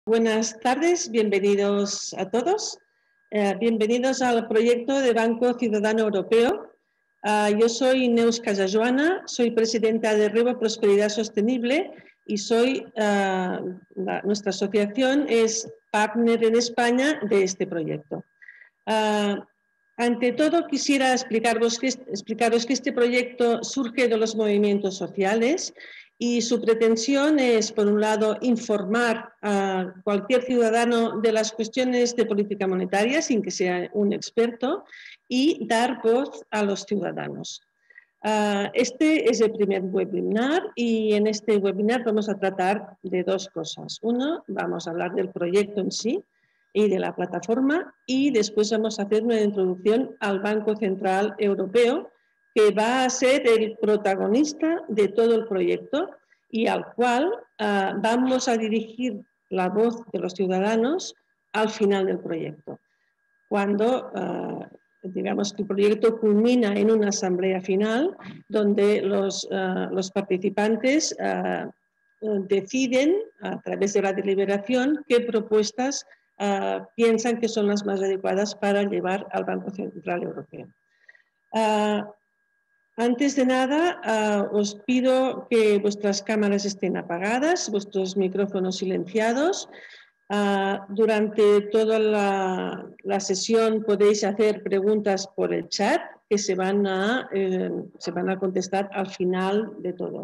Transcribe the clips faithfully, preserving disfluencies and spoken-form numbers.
Buenas tardes, bienvenidos a todos. Eh, bienvenidos al proyecto de Banco Ciudadano Europeo. Uh, yo soy Neus Casajoana, soy presidenta de Rebo Prosperidad Sostenible y soy, uh, la, nuestra asociación es partner en España de este proyecto. Uh, ante todo, quisiera explicaros que, explicaros que este proyecto surge de los movimientos sociales y su pretensión es, por un lado, informar a cualquier ciudadano de las cuestiones de política monetaria sin que sea un experto y dar voz a los ciudadanos. Uh, este es el primer webinar y en este webinar vamos a tratar de dos cosas. Uno, vamos a hablar del proyecto en sí y de la plataforma y después vamos a hacer una introducción al Banco Central Europeo que va a ser el protagonista de todo el proyecto y al cual uh, vamos a dirigir la voz de los ciudadanos al final del proyecto. Cuando uh, digamos que el proyecto culmina en una asamblea final donde los, uh, los participantes uh, deciden a través de la deliberación qué propuestas uh, piensan que son las más adecuadas para llevar al Banco Central Europeo. Uh, Antes de nada, uh, os pido que vuestras cámaras estén apagadas, vuestros micrófonos silenciados. Uh, durante toda la, la sesión podéis hacer preguntas por el chat que se van a, eh, se van a contestar al final de todo.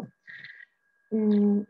Mm.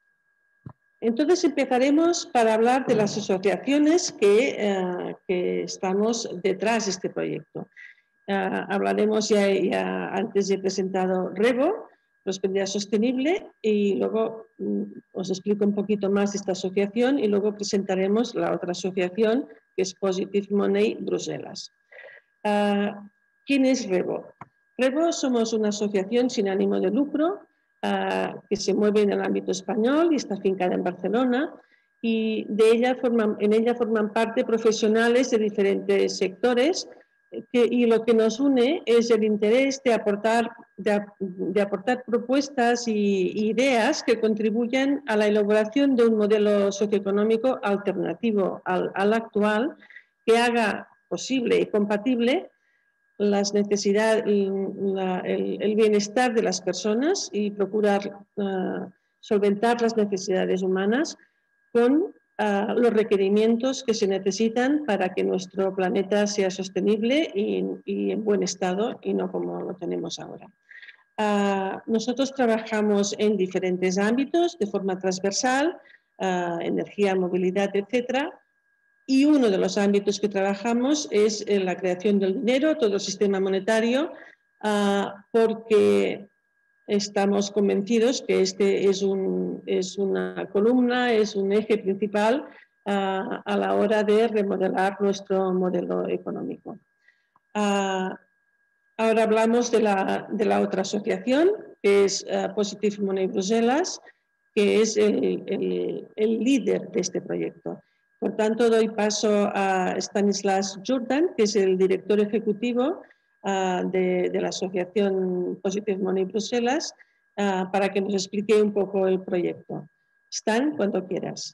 Entonces empezaremos para hablar de las asociaciones que, eh, que estamos detrás de este proyecto. Uh, hablaremos, ya, ya antes he presentado Rebo, Prosperidad Sostenible, y luego um, os explico un poquito más de esta asociación y luego presentaremos la otra asociación que es Positive Money Bruselas. Uh, ¿Quién es Rebo? Rebo somos una asociación sin ánimo de lucro uh, que se mueve en el ámbito español y está afincada en Barcelona y de ella forman, en ella forman parte profesionales de diferentes sectores. Que, y lo que nos une es el interés de aportar, de, de aportar propuestas y ideas que contribuyan a la elaboración de un modelo socioeconómico alternativo al, al actual que haga posible y compatible las necesidades, la, el, el bienestar de las personas y procurar uh, solventar las necesidades humanas con Uh, los requerimientos que se necesitan para que nuestro planeta sea sostenible y, y en buen estado y no como lo tenemos ahora. Uh, nosotros trabajamos en diferentes ámbitos de forma transversal, uh, energía, movilidad, etcétera. Y uno de los ámbitos que trabajamos es en la creación del dinero, todo el sistema monetario, uh, porque estamos convencidos que este es, un, es una columna, es un eje principal uh, a la hora de remodelar nuestro modelo económico. Uh, ahora hablamos de la, de la otra asociación, que es uh, Positive Money Bruselas, que es el, el, el líder de este proyecto. Por tanto, doy paso a Stanislas Jordan, que es el director ejecutivo Uh, de, de la asociación Positive Money Bruselas uh, para que nos explique un poco el proyecto. Stan, cuando quieras.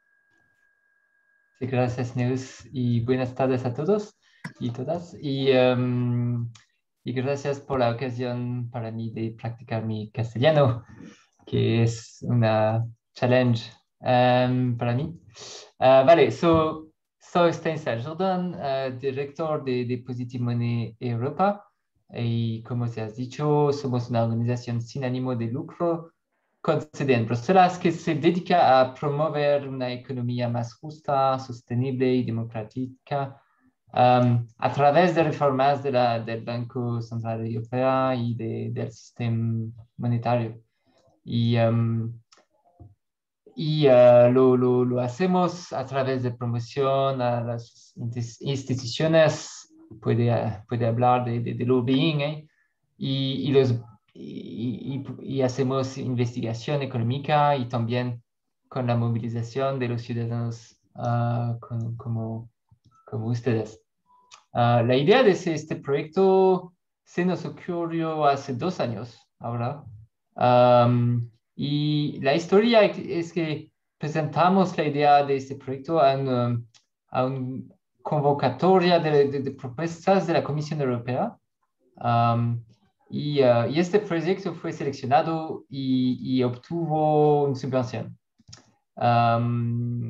Sí, gracias, Neus, y buenas tardes a todos y todas. Y, um, y gracias por la ocasión para mí de practicar mi castellano, que es una challenge um, para mí. Uh, vale, so, soy Stanislas Jordan, uh, director de, de Positive Money Europa. Y como se has dicho, somos una organización sin ánimo de lucro con sede en Bruselas que se dedica a promover una economía más justa, sostenible y democrática um, a través de reformas de la, del Banco Central Europeo y de, del sistema monetario. Y, um, y uh, lo, lo, lo hacemos a través de promoción a las instituciones, puede, puede hablar de, de, de lobbying, ¿eh? y, y, los, y, y, y hacemos investigación económica y también con la movilización de los ciudadanos uh, con, como, como ustedes. Uh, la idea de este proyecto se nos ocurrió hace dos años ahora. Um, Y la historia es que presentamos la idea de este proyecto a una, a una convocatoria de, de, de propuestas de la Comisión Europea. Um, y, uh, y este proyecto fue seleccionado y, y obtuvo una subvención. Um,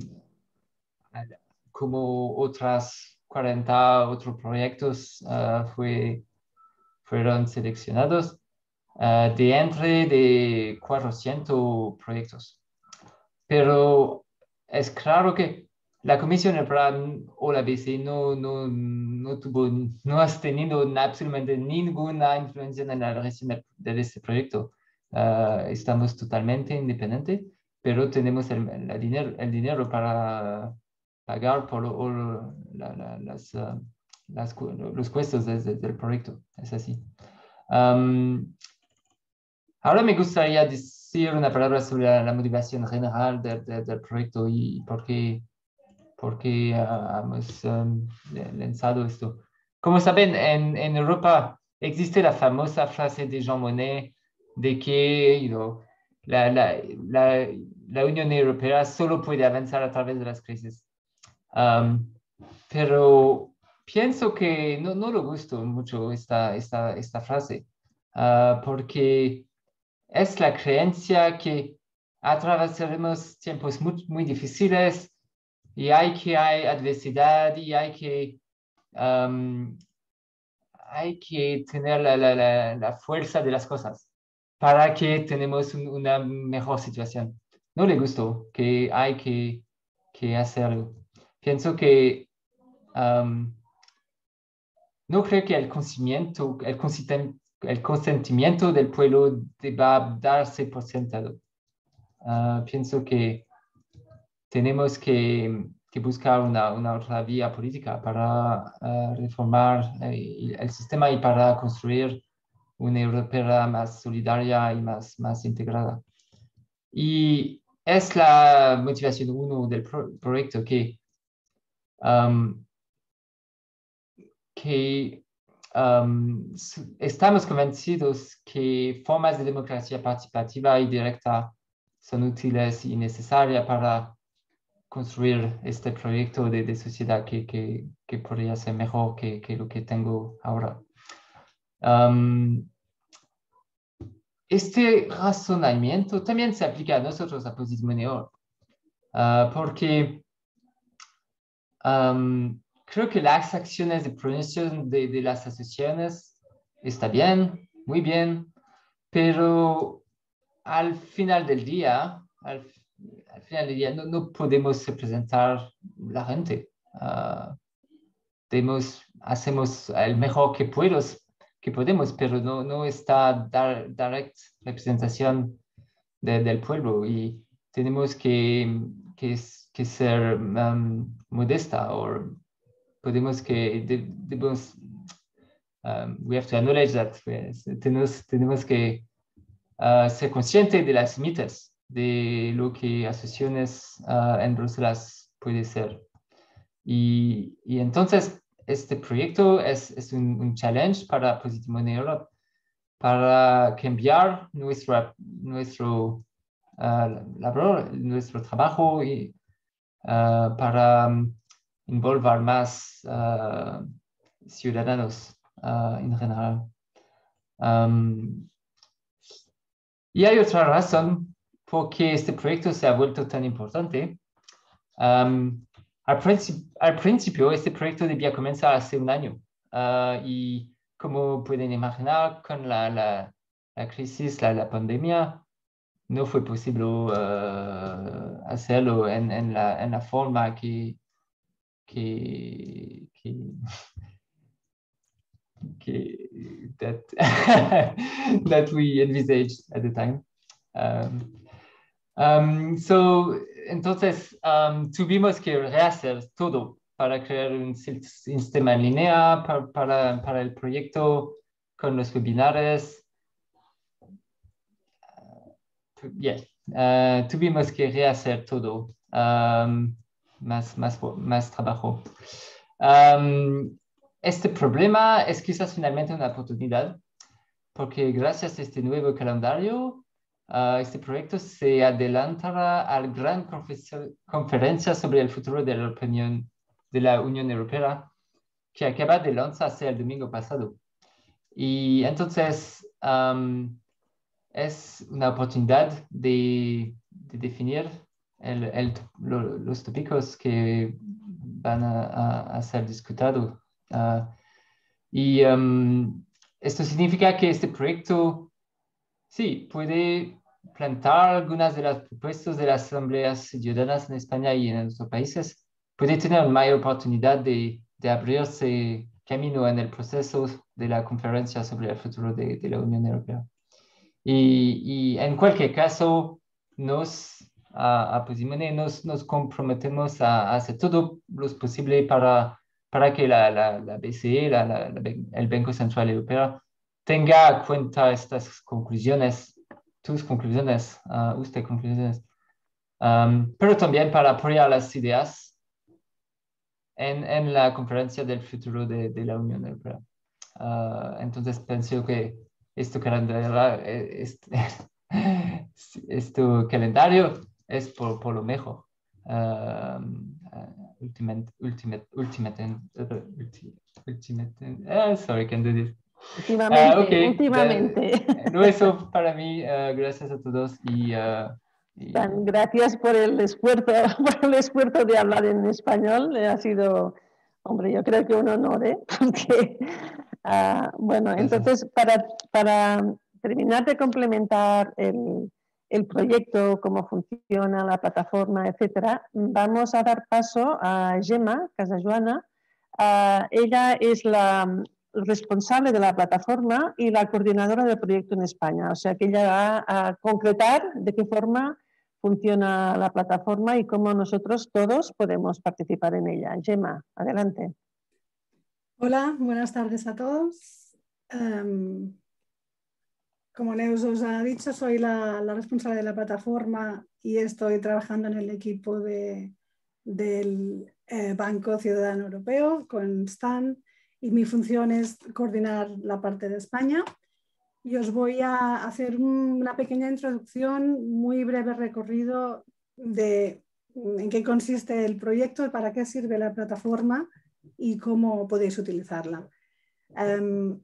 como otras cuarenta otros proyectos uh, fue, fueron seleccionados uh, de entre de cuatrocientos proyectos. Pero es claro que la Comisión Europea o la B C E no, no, no, tuvo, no ha tenido absolutamente ninguna influencia en la realización de, de este proyecto. Uh, estamos totalmente independientes, pero tenemos el, el, dinero, el dinero para pagar por o, la, la, las, uh, las, los costos de, de, del proyecto. Es así. Um, ahora me gustaría decir una palabra sobre la, la motivación general de, de, del proyecto y por qué, por qué uh, hemos um, lanzado esto. Como saben, en, en Europa existe la famosa frase de Jean Monnet de que you know, la, la, la, la Unión Europea solo puede avanzar a través de las crisis. Um, pero pienso que no, no le gustó mucho esta, esta, esta frase, uh, porque es la creencia que atravesaremos tiempos muy, muy difíciles y hay que hay adversidad y hay que, um, hay que tener la, la, la, la fuerza de las cosas para que tenemos un, una mejor situación. No le gustó que hay que, que hacerlo. Pienso que um, no creo que el consentimiento, el consentimiento, el consentimiento del pueblo deba darse por sentado. Uh, pienso que tenemos que, que buscar una, una otra vía política para uh, reformar el, el sistema y para construir una Europea más solidaria y más, más integrada. Y es la motivación uno del pro proyecto que, um, que um, estamos convencidos que formas de democracia participativa y directa son útiles y necesarias para construir este proyecto de, de sociedad que, que, que podría ser mejor que, que lo que tengo ahora. Um, este razonamiento también se aplica a nosotros, a Positmoneo, uh, porque um, creo que las acciones de promoción de, de las asociaciones está bien, muy bien, pero al final del día, al, al final del día no, no podemos representar la gente. Uh, demos, hacemos el mejor que, puedo, que podemos, pero no, no está dar, direct representación de, del pueblo y tenemos que, que, que ser um, modesta o podemos que de, debemos um, we have to acknowledge that pues, tenemos, tenemos que uh, ser conscientes de las límites de lo que asociaciones uh, en Bruselas puede ser. Y, y entonces este proyecto es, es un, un challenge para Positmoneo Europe para cambiar nuestra, nuestro uh, labor, nuestro trabajo y uh, para um, involucrar más uh, ciudadanos uh, en general. Um, y hay otra razón por qué este proyecto se ha vuelto tan importante. Um, al, princip al principio, este proyecto debía comenzar hace un año uh, y como pueden imaginar, con la, la, la crisis, la, la pandemia, no fue posible uh, hacerlo en, en, la, en la forma que, que, que, que that, that we envisaged at the time. Um, um, so, entonces, um, tuvimos que rehacer todo para crear un sistema en línea para, para, para el proyecto con los webinars. Uh, yeah. uh, tuvimos que rehacer todo, um, más, más, más trabajo. Um, este problema es quizás finalmente una oportunidad, porque gracias a este nuevo calendario uh, este proyecto se adelantará a la gran conferencia sobre el futuro de la Unión, de la Unión Europea que acaba de lanzarse el domingo pasado. Y entonces um, es una oportunidad de, de definir el, el, lo, los tópicos que van a, a, a ser discutidos. Uh, y um, esto significa que este proyecto, sí, puede plantar algunas de las propuestas de las asambleas ciudadanas en España y en otros países, puede tener una mayor oportunidad de, de abrirse camino en el proceso de la conferencia sobre el futuro de, de la Unión Europea. Y, y en cualquier caso, nos, a, a Posimone, nos, nos comprometemos a, a hacer todo lo posible para, para que la, la, la B C E, la, la, la, el Banco Central Europeo, tenga en cuenta estas conclusiones, tus conclusiones, uh, usted conclusiones, um, pero también para apoyar las ideas en, en la conferencia del futuro de, de la Unión Europea. Uh, entonces pienso que este calendario, este, este calendario es por, por lo mejor. Uh, uh, ultimate, ultimate, ultimate, ultimate, uh, sorry, I can't do this. Últimamente, uh, okay. últimamente. De, no, eso para mí, uh, gracias a todos y, uh, y... Gracias por el esfuerzo, por el esfuerzo de hablar en español. Ha sido, hombre, yo creo que un honor, ¿eh? Porque, uh, bueno, gracias. Entonces, para, para terminar de complementar el, el proyecto, cómo funciona la plataforma, etcétera, vamos a dar paso a Gemma Casajoana. Uh, ella es la responsable de la plataforma y la coordinadora del proyecto en España. O sea que ella va a concretar de qué forma funciona la plataforma y cómo nosotros todos podemos participar en ella. Gemma, adelante. Hola, buenas tardes a todos. Um, como Neus os ha dicho, soy la, la responsable de la plataforma y estoy trabajando en el equipo de, del eh, Banco Ciudadano Europeo con Stan y mi función es coordinar la parte de España. Y os voy a hacer una pequeña introducción, muy breve recorrido de en qué consiste el proyecto, para qué sirve la plataforma y cómo podéis utilizarla. Um,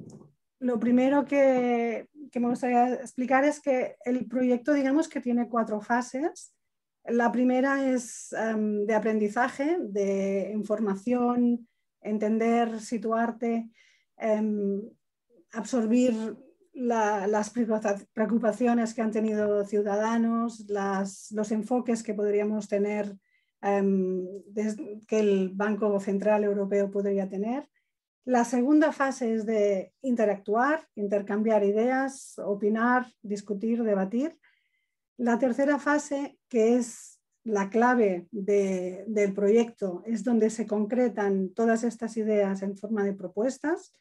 lo primero que, que me gustaría explicar es que el proyecto, digamos que tiene cuatro fases. La primera es um, de aprendizaje, de información, entender, situarte, um, absorbir La, las preocupaciones que han tenido ciudadanos, las, los enfoques que podríamos tener, um, desde, que el Banco Central Europeo podría tener. La segunda fase es de interactuar, intercambiar ideas, opinar, discutir, debatir. La tercera fase, que es la clave de, del proyecto, es donde se concretan todas estas ideas en forma de propuestas.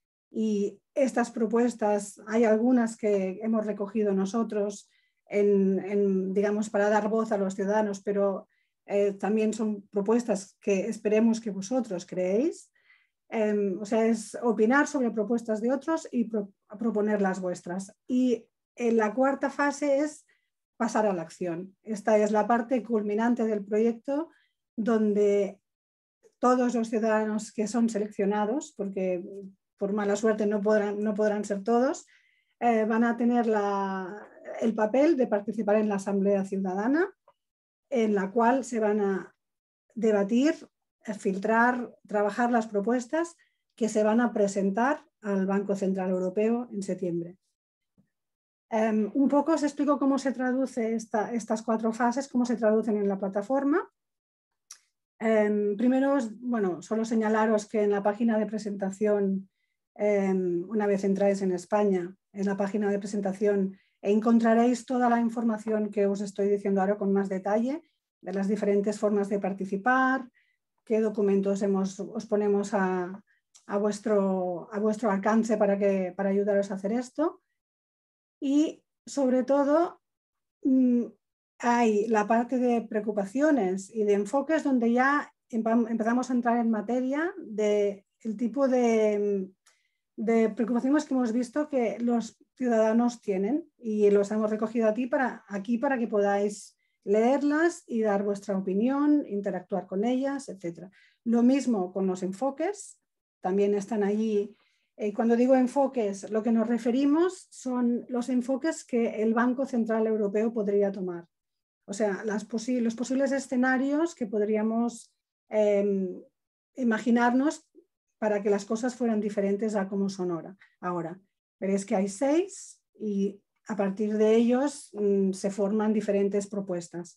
Y estas propuestas, hay algunas que hemos recogido nosotros en, en, digamos, para dar voz a los ciudadanos, pero eh, también son propuestas que esperemos que vosotros creéis. Eh, o sea, es opinar sobre propuestas de otros y pro, proponer las vuestras. Y en la cuarta fase es pasar a la acción. Esta es la parte culminante del proyecto donde todos los ciudadanos que son seleccionados, porque por mala suerte no podrán, no podrán ser todos, eh, van a tener la, el papel de participar en la Asamblea Ciudadana, en la cual se van a debatir, filtrar, trabajar las propuestas que se van a presentar al Banco Central Europeo en septiembre. Um, un poco os explico cómo se traduce esta, estas cuatro fases, cómo se traducen en la plataforma. Um, primero, bueno, solo señalaros que en la página de presentación, um, una vez entráis en España, en la página de presentación encontraréis toda la información que os estoy diciendo ahora con más detalle, de las diferentes formas de participar, qué documentos hemos, os ponemos a, a, vuestro, a vuestro alcance para, que, para ayudaros a hacer esto. Y sobre todo mmm, hay la parte de preocupaciones y de enfoques donde ya empezamos a entrar en materia del tipo de, de preocupaciones que hemos visto que los ciudadanos tienen y los hemos recogido a ti para, aquí para que podáis leerlas y dar vuestra opinión, interactuar con ellas, etcétera. Lo mismo con los enfoques, también están allí. Eh, cuando digo enfoques, lo que nos referimos son los enfoques que el Banco Central Europeo podría tomar. O sea, las posi- los posibles escenarios que podríamos eh, imaginarnos para que las cosas fueran diferentes a como son ahora. ahora. Veréis que hay seis y a partir de ellos mmm, se forman diferentes propuestas.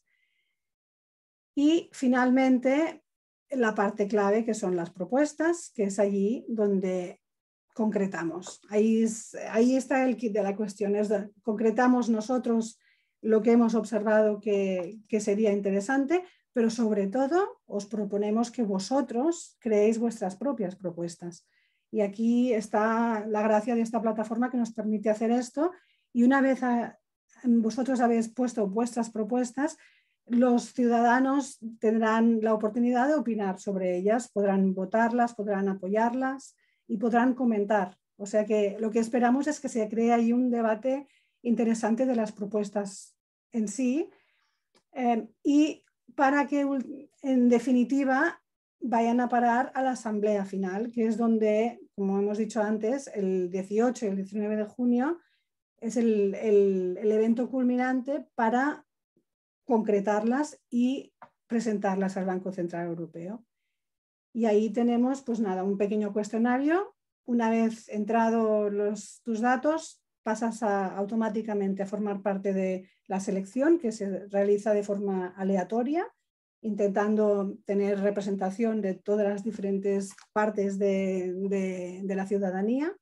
Y finalmente, la parte clave que son las propuestas, que es allí donde concretamos. Ahí, es, ahí está el kit de la cuestión, es de, concretamos nosotros lo que hemos observado que, que sería interesante, pero sobre todo os proponemos que vosotros creéis vuestras propias propuestas. Y aquí está la gracia de esta plataforma que nos permite hacer esto, y una vez a, vosotros habéis puesto vuestras propuestas, los ciudadanos tendrán la oportunidad de opinar sobre ellas, podrán votarlas, podrán apoyarlas y podrán comentar. O sea que lo que esperamos es que se cree ahí un debate interesante de las propuestas en sí eh, y para que en definitiva vayan a parar a la asamblea final, que es donde, como hemos dicho antes, el dieciocho y el diecinueve de junio es el, el, el evento culminante para concretarlas y presentarlas al Banco Central Europeo. Y ahí tenemos, pues nada, un pequeño cuestionario. Una vez entrados los, tus datos, pasas a, automáticamente a formar parte de la selección que se realiza de forma aleatoria, intentando tener representación de todas las diferentes partes de, de, de la ciudadanía.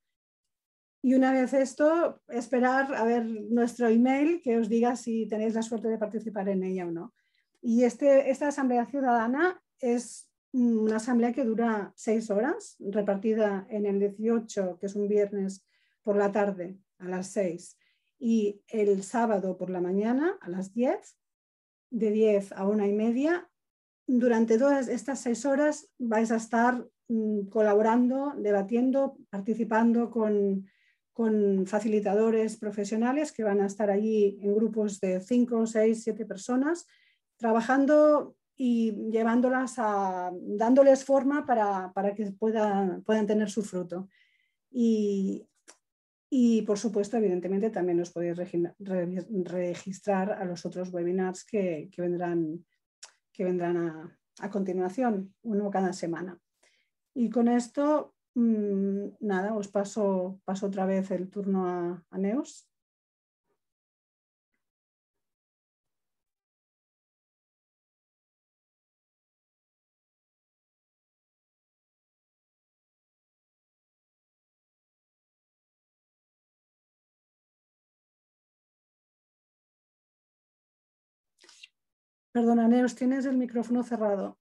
Y una vez esto, esperar a ver nuestro email que os diga si tenéis la suerte de participar en ella o no. Y este, esta Asamblea Ciudadana es una asamblea que dura seis horas, repartida en el dieciocho, que es un viernes por la tarde a las seis, y el sábado por la mañana a las diez, de diez a una y media. Durante todas estas seis horas vais a estar mmm, colaborando, debatiendo, participando con, con facilitadores profesionales que van a estar allí en grupos de cinco, seis, siete personas, trabajando y llevándolas a, dándoles forma para, para que puedan, puedan tener su fruto. Y, y por supuesto, evidentemente, también os podéis registrar a los otros webinars que, que vendrán, que vendrán a, a continuación, uno cada semana. Y con esto, mmm, nada, os paso, paso otra vez el turno a, a Neus. Perdona, Neus, tienes el micrófono cerrado.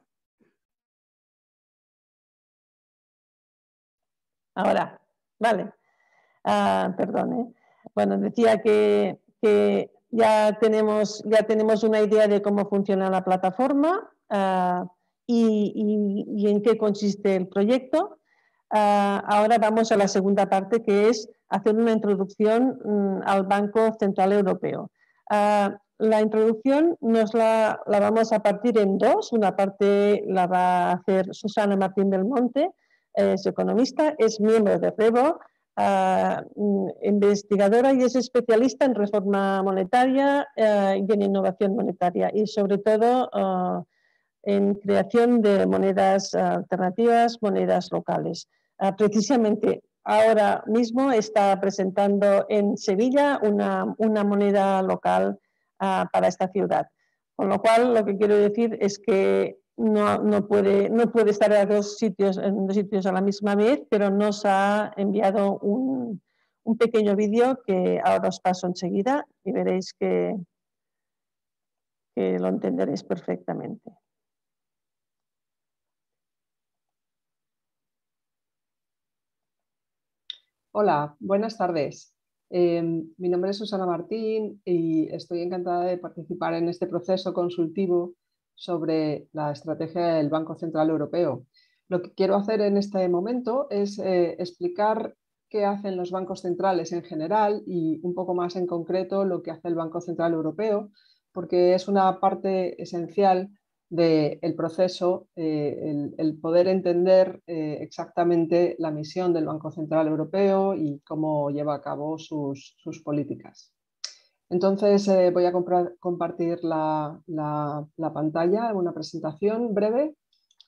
Ahora, vale. Ah, perdón, ¿eh? Bueno, decía que, que ya, tenemos, ya tenemos una idea de cómo funciona la plataforma uh, y, y, y en qué consiste el proyecto. Uh, ahora vamos a la segunda parte, que es hacer una introducción um, al Banco Central Europeo. Uh, la introducción nos la, la vamos a partir en dos. Una parte la va a hacer Susana Martín del Monte, es economista, es miembro de REVO, uh, investigadora y es especialista en reforma monetaria uh, y en innovación monetaria y sobre todo uh, en creación de monedas uh, alternativas, monedas locales. Uh, precisamente ahora mismo está presentando en Sevilla una, una moneda local uh, para esta ciudad. Con lo cual, lo que quiero decir es que No, no, puede, no puede estar a dos sitios, en dos sitios a la misma vez, pero nos ha enviado un, un pequeño vídeo que ahora os paso enseguida y veréis que, que lo entenderéis perfectamente. Hola, buenas tardes. Eh, mi nombre es Susana Martín y estoy encantada de participar en este proceso consultivo sobre la estrategia del Banco Central Europeo. Lo que quiero hacer en este momento es eh, explicar qué hacen los bancos centrales en general y un poco más en concreto lo que hace el Banco Central Europeo, porque es una parte esencial del proceso, eh, el, el poder entender eh, exactamente la misión del Banco Central Europeo y cómo lleva a cabo sus, sus políticas. Entonces eh, voy a compartir la, la, la pantalla, una presentación breve.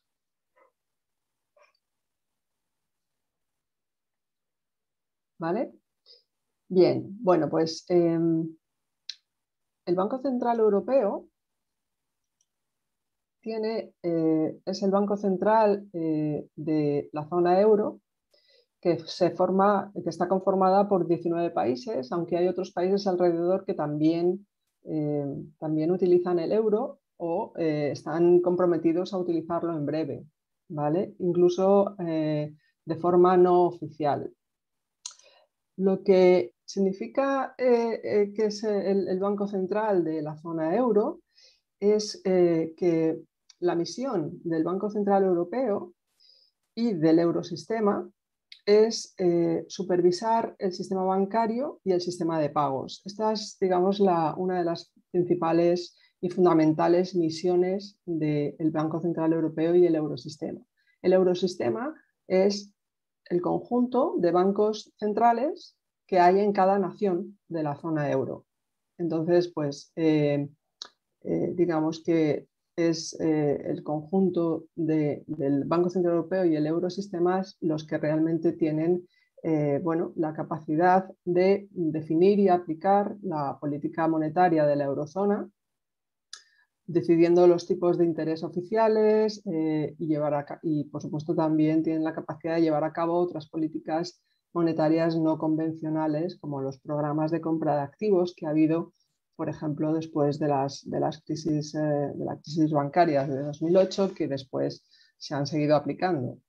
¿Vale? Bien, bueno, pues eh, el Banco Central Europeo tiene, eh, es el Banco Central eh, de la zona euro que, se forma, que está conformada por diecinueve países, aunque hay otros países alrededor que también, eh, también utilizan el euro o eh, están comprometidos a utilizarlo en breve, ¿vale? Incluso eh, de forma no oficial. Lo que significa eh, eh, que es el, el Banco Central de la zona euro es eh, que la misión del Banco Central Europeo y del Eurosistema es eh, supervisar el sistema bancario y el sistema de pagos. Esta es, digamos, la, una de las principales y fundamentales misiones del Banco Central Europeo y el Eurosistema. El Eurosistema es el conjunto de bancos centrales que hay en cada nación de la zona euro. Entonces, pues, eh, eh, digamos que es eh, el conjunto de, del Banco Central Europeo y el Eurosistema los que realmente tienen eh, bueno, la capacidad de definir y aplicar la política monetaria de la eurozona, decidiendo los tipos de interés oficiales eh, y, llevar a, y, por supuesto, también tienen la capacidad de llevar a cabo otras políticas monetarias no convencionales, como los programas de compra de activos que ha habido, por ejemplo, después de las, de las crisis, eh, de la crisis bancaria de dos mil ocho, que después se han seguido aplicando.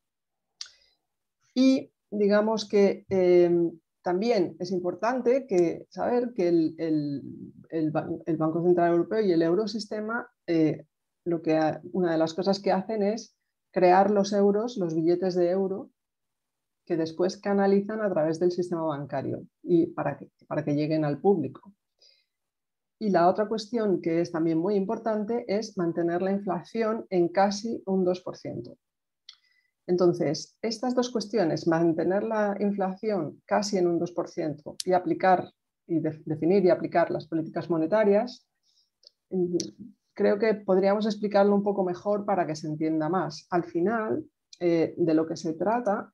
Y digamos que eh, también es importante que, saber que el, el, el, el Banco Central Europeo y el Eurosistema, eh, lo que, una de las cosas que hacen es crear los euros, los billetes de euro, que después canalizan a través del sistema bancario y para que, para que lleguen al público. Y la otra cuestión que es también muy importante es mantener la inflación en casi un dos por ciento. Entonces, estas dos cuestiones, mantener la inflación casi en un dos por ciento y aplicar y de, definir y aplicar las políticas monetarias, creo que podríamos explicarlo un poco mejor para que se entienda más. Al final, eh, de lo que se trata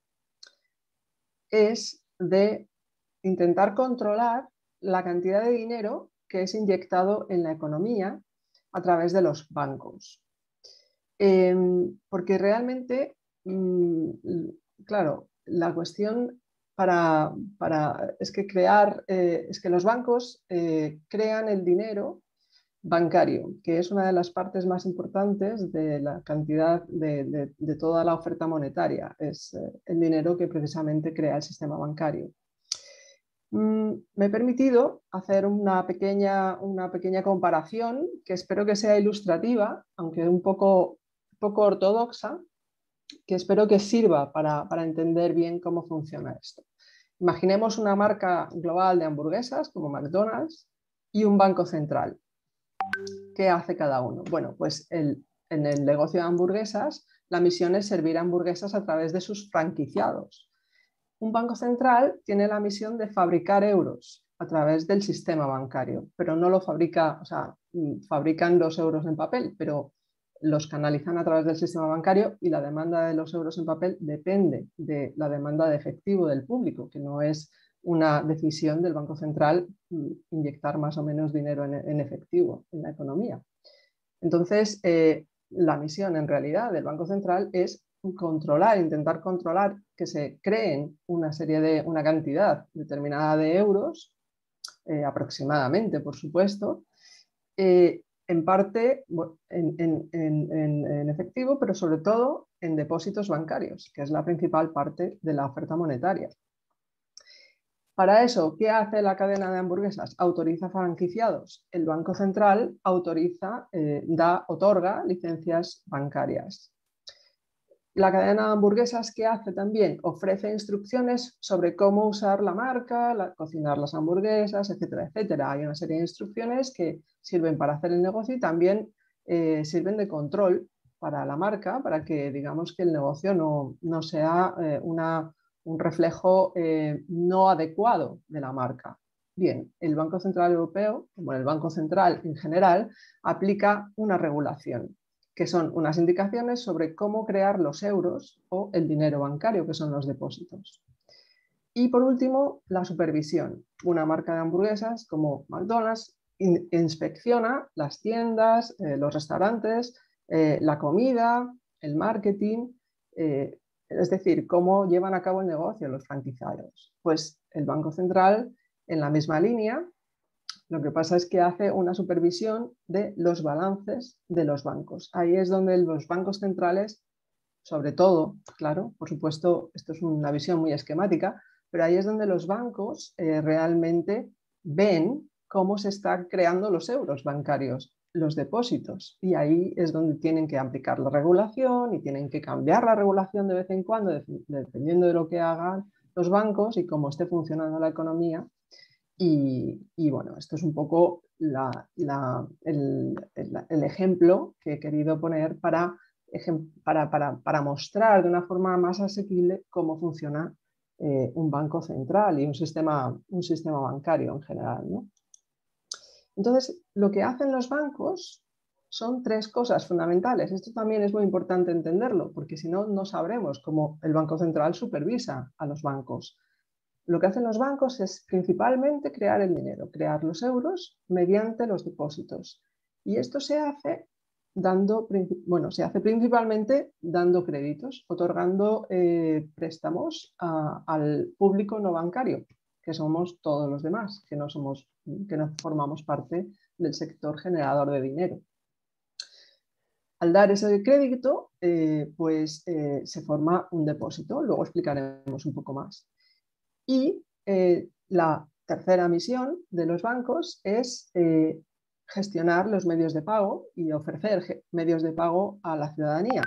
es de intentar controlar la cantidad de dinero que es inyectado en la economía a través de los bancos. Eh, porque realmente, mmm, claro, la cuestión para, para, es que crear, eh, es que los bancos eh, crean el dinero bancario, que es una de las partes más importantes de la cantidad de, de, de toda la oferta monetaria, es eh, el dinero que precisamente crea el sistema bancario. Mm, me he permitido hacer una pequeña, una pequeña comparación que espero que sea ilustrativa, aunque un poco, poco ortodoxa, que espero que sirva para, para entender bien cómo funciona esto. Imaginemos una marca global de hamburguesas como McDonald's y un banco central. ¿Qué hace cada uno? Bueno, pues el, en el negocio de hamburguesas la misión es servir hamburguesas a través de sus franquiciados. Un banco central tiene la misión de fabricar euros a través del sistema bancario, pero no lo fabrica, o sea, fabrican los euros en papel, pero los canalizan a través del sistema bancario y la demanda de los euros en papel depende de la demanda de efectivo del público, que no es una decisión del Banco Central inyectar más o menos dinero en, en efectivo en la economía. Entonces, eh, la misión en realidad del Banco Central es controlar, intentar controlar que se creen una serie de, una cantidad determinada de euros, eh, aproximadamente, por supuesto, eh, en parte en, en, en, en efectivo, pero sobre todo en depósitos bancarios, que es la principal parte de la oferta monetaria. Para eso, ¿qué hace la cadena de hamburguesas? Autoriza franquiciados. El Banco Central autoriza, eh, da, otorga licencias bancarias. la cadena de hamburguesas, ¿qué hace también? Ofrece instrucciones sobre cómo usar la marca, la, cocinar las hamburguesas, etcétera, etcétera. Hay una serie de instrucciones que sirven para hacer el negocio y también eh, sirven de control para la marca, para que digamos que el negocio no, no sea eh, una, un reflejo eh, no adecuado de la marca. Bien, el Banco Central Europeo, como el Banco Central en general, aplica una regulación, que son unas indicaciones sobre cómo crear los euros o el dinero bancario, que son los depósitos. Y por último, la supervisión. Una marca de hamburguesas como McDonald's in- inspecciona las tiendas, eh, los restaurantes, eh, la comida, el marketing, eh, es decir, cómo llevan a cabo el negocio los franquiciados. Pues el Banco Central, en la misma línea, lo que pasa es que hace una supervisión de los balances de los bancos. Ahí es donde los bancos centrales, sobre todo, claro, por supuesto, esto es una visión muy esquemática, pero ahí es donde los bancos eh, realmente ven cómo se están creando los euros bancarios, los depósitos. Y ahí es donde tienen que aplicar la regulación y tienen que cambiar la regulación de vez en cuando, dependiendo de lo que hagan los bancos y cómo esté funcionando la economía. Y, y bueno, esto es un poco la, la, el, el, el ejemplo que he querido poner para, para, para, para mostrar de una forma más asequible cómo funciona eh, un banco central y un sistema, un sistema bancario en general, ¿no? Entonces, lo que hacen los bancos son tres cosas fundamentales. Esto también es muy importante entenderlo, porque si no, no sabremos cómo el Banco Central supervisa a los bancos. Lo que hacen los bancos es principalmente crear el dinero, crear los euros mediante los depósitos. Y esto se hace dando, bueno, se hace principalmente dando créditos, otorgando eh, préstamos a, al público no bancario, que somos todos los demás, que no, somos, que no formamos parte del sector generador de dinero. Al dar ese crédito, eh, pues eh, se forma un depósito, luego explicaremos un poco más. Y eh, la tercera misión de los bancos es eh, gestionar los medios de pago y ofrecer medios de pago a la ciudadanía.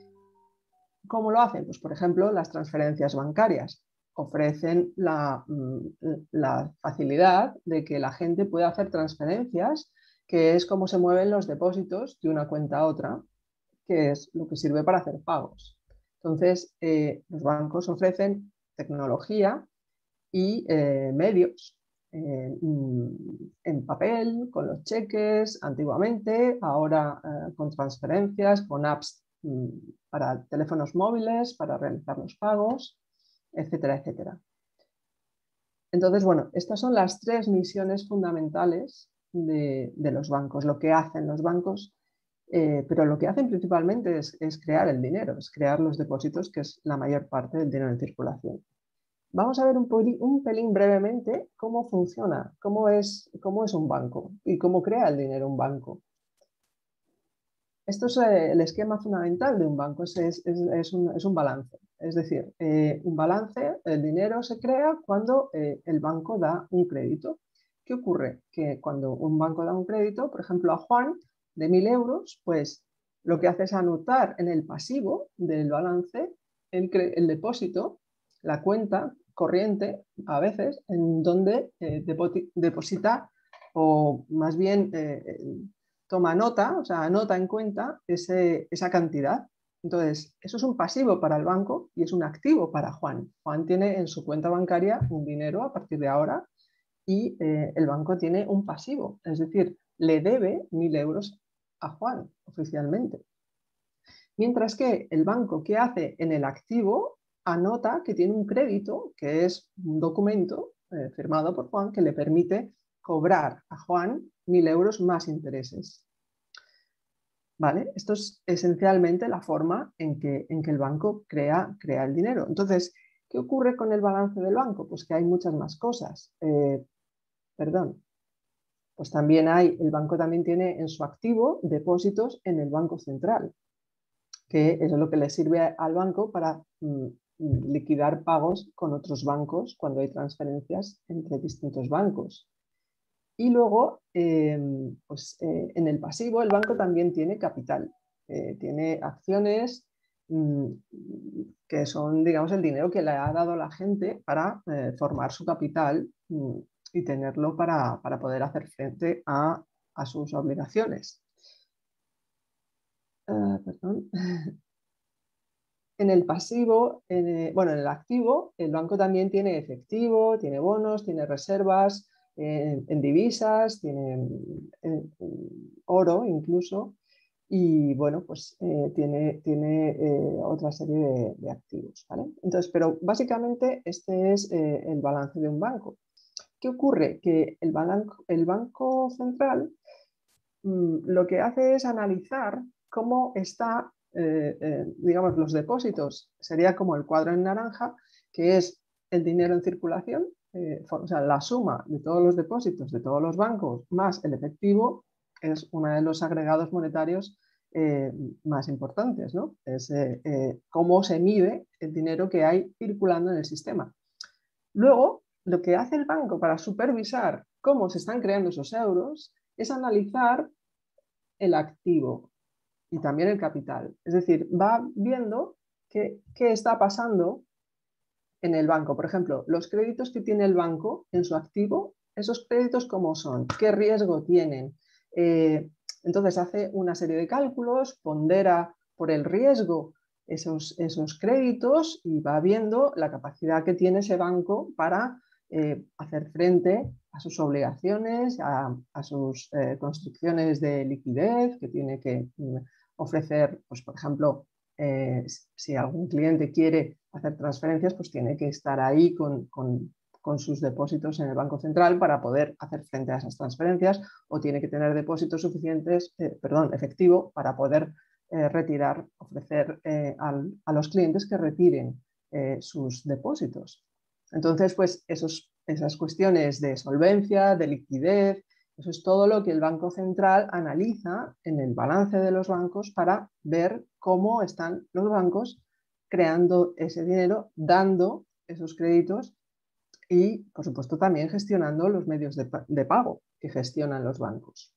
¿Cómo lo hacen? Pues, por ejemplo, las transferencias bancarias ofrecen la, la facilidad de que la gente pueda hacer transferencias, que es como se mueven los depósitos de una cuenta a otra, que es lo que sirve para hacer pagos. Entonces, eh, los bancos ofrecen tecnología y eh, medios eh, en papel, con los cheques antiguamente, ahora eh, con transferencias, con apps mm, para teléfonos móviles, para realizar los pagos, etcétera, etcétera. Entonces, bueno, estas son las tres misiones fundamentales de, de los bancos, lo que hacen los bancos, eh, pero lo que hacen principalmente es, es crear el dinero, es crear los depósitos, que es la mayor parte del dinero en circulación. Vamos a ver un, un pelín brevemente cómo funciona, cómo es, cómo es un banco y cómo crea el dinero un banco. Esto es el esquema fundamental de un banco, es, es, es, un, es un balance. Es decir, eh, un balance, el dinero se crea cuando eh, el banco da un crédito. ¿Qué ocurre? Que cuando un banco da un crédito, por ejemplo a Juan, de mil euros, pues lo que hace es anotar en el pasivo del balance el, el depósito, la cuenta corriente, a veces, en donde eh, deposita, o más bien eh, toma nota, o sea, anota en cuenta ese, esa cantidad. Entonces, eso es un pasivo para el banco y es un activo para Juan. Juan tiene en su cuenta bancaria un dinero a partir de ahora y eh, el banco tiene un pasivo, es decir, le debe mil euros a Juan oficialmente. Mientras que el banco, ¿qué hace en el activo? Anota que tiene un crédito, que es un documento eh, firmado por Juan, que le permite cobrar a Juan mil euros más intereses. ¿Vale? Esto es esencialmente la forma en que, en que el banco crea, crea el dinero. Entonces, ¿qué ocurre con el balance del banco? Pues que hay muchas más cosas. Eh, perdón. Pues también hay, el banco también tiene en su activo depósitos en el Banco Central, que es lo que le sirve al banco para mm, liquidar pagos con otros bancos cuando hay transferencias entre distintos bancos. Y luego, eh, pues, eh, en el pasivo, el banco también tiene capital, eh, tiene acciones que son, digamos, el dinero que le ha dado la gente para eh, formar su capital y tenerlo para, para poder hacer frente a, a sus obligaciones. Uh, perdón. En el pasivo, en el, bueno, en el activo, el banco también tiene efectivo, tiene bonos, tiene reservas en, en divisas, tiene en, en oro incluso, y bueno, pues eh, tiene, tiene eh, otra serie de, de activos, ¿vale? Entonces, pero básicamente este es eh, el balance de un banco. ¿Qué ocurre? Que el, banco, el Banco Central mmm, lo que hace es analizar cómo está, eh, eh, digamos, los depósitos. Sería como el cuadro en naranja, que es el dinero en circulación, eh, o sea, la suma de todos los depósitos de todos los bancos más el efectivo es uno de los agregados monetarios eh, más importantes, ¿no? Es eh, eh, cómo se mide el dinero que hay circulando en el sistema. Luego, lo que hace el banco para supervisar cómo se están creando esos euros es analizar el activo y también el capital. Es decir, va viendo qué, qué está pasando en el banco. Por ejemplo, los créditos que tiene el banco en su activo, esos créditos cómo son, qué riesgo tienen. Eh, entonces hace una serie de cálculos, pondera por el riesgo esos, esos créditos y va viendo la capacidad que tiene ese banco para eh, hacer frente a sus obligaciones, a, a sus eh, construcciones de liquidez que tiene que mm, ofrecer, pues, por ejemplo, eh, si algún cliente quiere hacer transferencias, pues tiene que estar ahí con, con, con sus depósitos en el Banco Central para poder hacer frente a esas transferencias, o tiene que tener depósitos suficientes, eh, perdón, efectivo, para poder eh, retirar, ofrecer eh, al, a los clientes que retiren eh, sus depósitos. Entonces, pues esos, esas cuestiones de solvencia, de liquidez, eso es todo lo que el Banco Central analiza en el balance de los bancos para ver cómo están los bancos creando ese dinero, dando esos créditos y, por supuesto, también gestionando los medios de, de pago que gestionan los bancos.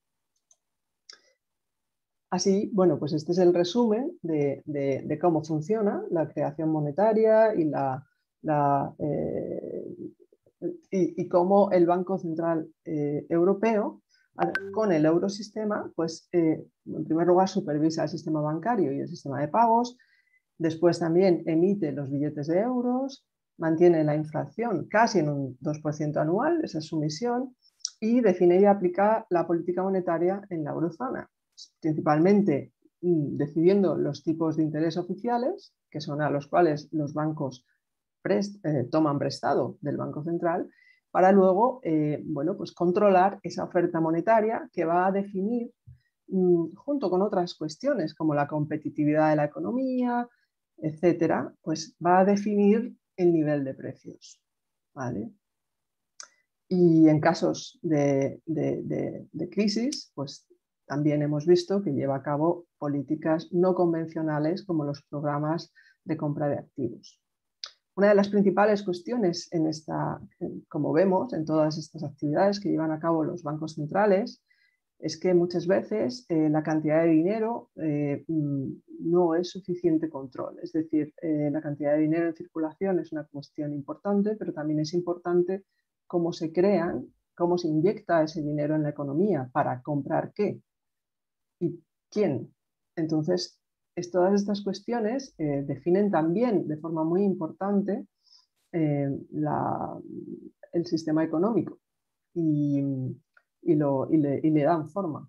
Así, bueno, pues este es el resumen de, de, de cómo funciona la creación monetaria y la... la eh, Y, y cómo el Banco Central eh, Europeo, con el eurosistema, pues eh, en primer lugar supervisa el sistema bancario y el sistema de pagos, después también emite los billetes de euros, mantiene la inflación casi en un dos por ciento anual, esa es su misión, y define y aplica la política monetaria en la eurozona, principalmente mm, decidiendo los tipos de interés oficiales, que son a los cuales los bancos Prest, eh, toman prestado del Banco Central, para luego eh, bueno, pues controlar esa oferta monetaria que va a definir, mmm, junto con otras cuestiones como la competitividad de la economía, etcétera, pues va a definir el nivel de precios, ¿vale? Y en casos de, de, de, de crisis, pues también hemos visto que lleva a cabo políticas no convencionales como los programas de compra de activos. Una de las principales cuestiones, en esta, como vemos en todas estas actividades que llevan a cabo los bancos centrales, es que muchas veces eh, la cantidad de dinero eh, no es suficiente control. Es decir, eh, la cantidad de dinero en circulación es una cuestión importante, pero también es importante cómo se crean, cómo se inyecta ese dinero en la economía, para comprar qué y quién. Entonces, es, todas estas cuestiones eh, definen también de forma muy importante eh, la, el sistema económico y, y, lo, y, le, y le dan forma.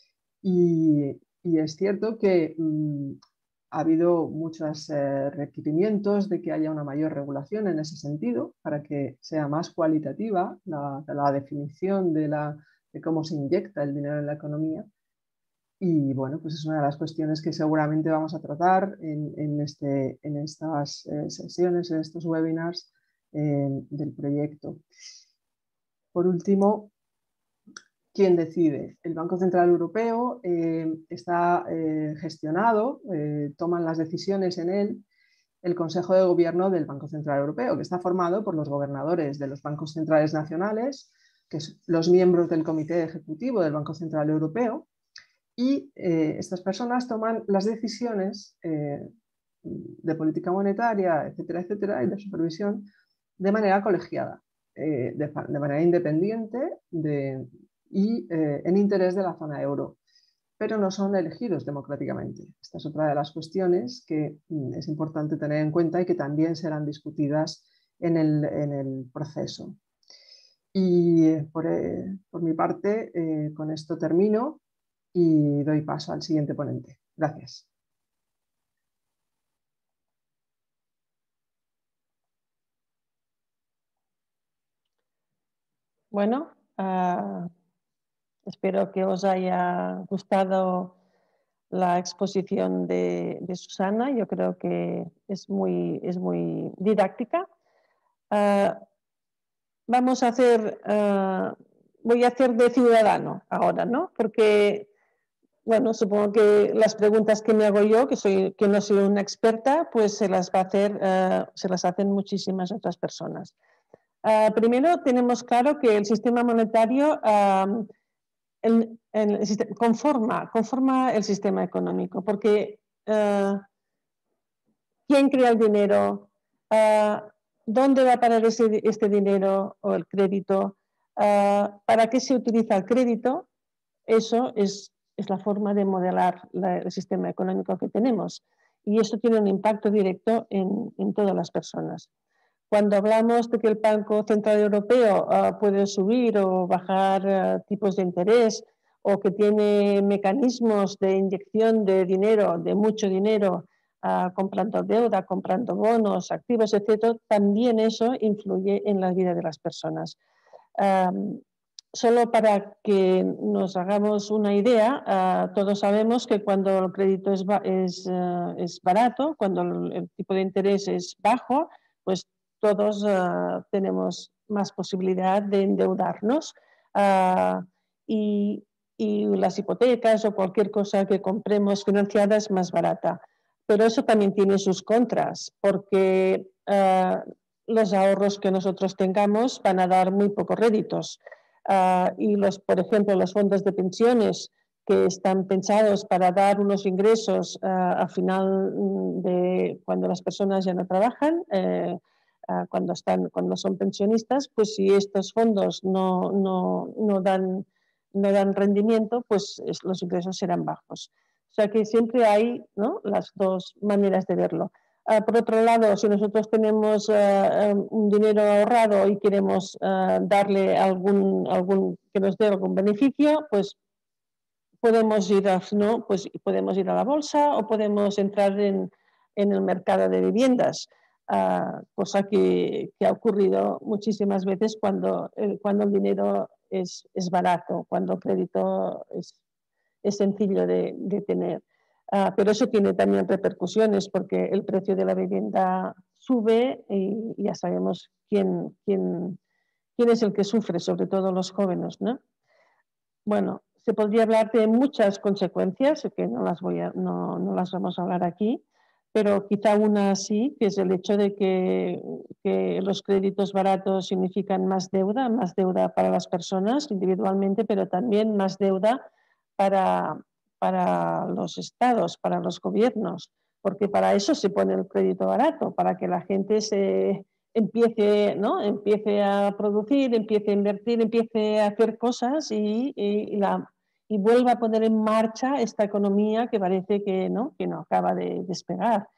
Y, y es cierto que mmm, ha habido muchos eh, requerimientos de que haya una mayor regulación en ese sentido, para que sea más cualitativa la, la definición de, la, de cómo se inyecta el dinero en la economía. Y bueno, pues es una de las cuestiones que seguramente vamos a tratar en, en, este, en estas eh, sesiones, en estos webinars eh, del proyecto. Por último, ¿quién decide? El Banco Central Europeo eh, está eh, gestionado, eh, toman las decisiones en él el Consejo de Gobierno del Banco Central Europeo, que está formado por los gobernadores de los bancos centrales nacionales, que son los miembros del Comité Ejecutivo del Banco Central Europeo. Y eh, estas personas toman las decisiones eh, de política monetaria, etcétera, etcétera, y de supervisión de manera colegiada, eh, de, de manera independiente de, y eh, en interés de la zona euro, pero no son elegidos democráticamente. Esta es otra de las cuestiones que mm, es importante tener en cuenta y que también serán discutidas en el, en el proceso. Y eh, por, eh, por mi parte, eh, con esto termino y doy paso al siguiente ponente. Gracias. Bueno, uh, espero que os haya gustado la exposición de, de Susana. Yo creo que es muy, es muy didáctica. Uh, vamos a hacer, uh, voy a hacer de ciudadano ahora, ¿no? Porque, bueno, supongo que las preguntas que me hago yo, que, soy, que no soy una experta, pues se las va a hacer, uh, se las hacen muchísimas otras personas. Uh, primero tenemos claro que el sistema monetario uh, el, el, el, conforma, conforma el sistema económico, porque uh, ¿quién crea el dinero? Uh, ¿Dónde va a parar ese, este dinero o el crédito? Uh, ¿Para qué se utiliza el crédito? Eso es, es la forma de modelar la, el sistema económico que tenemos, y eso tiene un impacto directo en, en todas las personas. Cuando hablamos de que el Banco Central Europeo uh, puede subir o bajar uh, tipos de interés, o que tiene mecanismos de inyección de dinero, de mucho dinero, uh, comprando deuda, comprando bonos, activos, etcétera, también eso influye en la vida de las personas. Um, solo para que nos hagamos una idea, uh, todos sabemos que cuando el crédito es, es, uh, es barato, cuando el, el tipo de interés es bajo, pues todos uh, tenemos más posibilidad de endeudarnos uh, y, y las hipotecas o cualquier cosa que compremos financiada es más barata. Pero eso también tiene sus contras, porque uh, los ahorros que nosotros tengamos van a dar muy pocos réditos. Uh, y, los, por ejemplo, los fondos de pensiones que están pensados para dar unos ingresos uh, al final de cuando las personas ya no trabajan, eh, uh, cuando, están, cuando son pensionistas, pues si estos fondos no, no, no, dan, no dan rendimiento, pues es, los ingresos serán bajos. O sea que siempre hay, ¿no?, las dos maneras de verlo. Uh, por otro lado, si nosotros tenemos uh, un dinero ahorrado y queremos uh, darle algún, algún, que nos dé algún beneficio, pues podemos ir a, ¿no? pues podemos ir a la bolsa o podemos entrar en, en el mercado de viviendas, uh, cosa que, que ha ocurrido muchísimas veces cuando, eh, cuando el dinero es, es barato, cuando el crédito es, es sencillo de, de tener. Uh, pero eso tiene también repercusiones porque el precio de la vivienda sube y ya sabemos quién, quién, quién es el que sufre, sobre todo los jóvenes, ¿no? Bueno, se podría hablar de muchas consecuencias, que no las, voy a, no, no las vamos a hablar aquí, pero quizá una sí, que es el hecho de que, que los créditos baratos significan más deuda, más deuda para las personas individualmente, pero también más deuda para, para los estados, para los gobiernos, porque para eso se pone el crédito barato, para que la gente se empiece, ¿no? empiece a producir, empiece a invertir, empiece a hacer cosas y, y, y, la, y vuelva a poner en marcha esta economía que parece que no, que no acaba de despegar.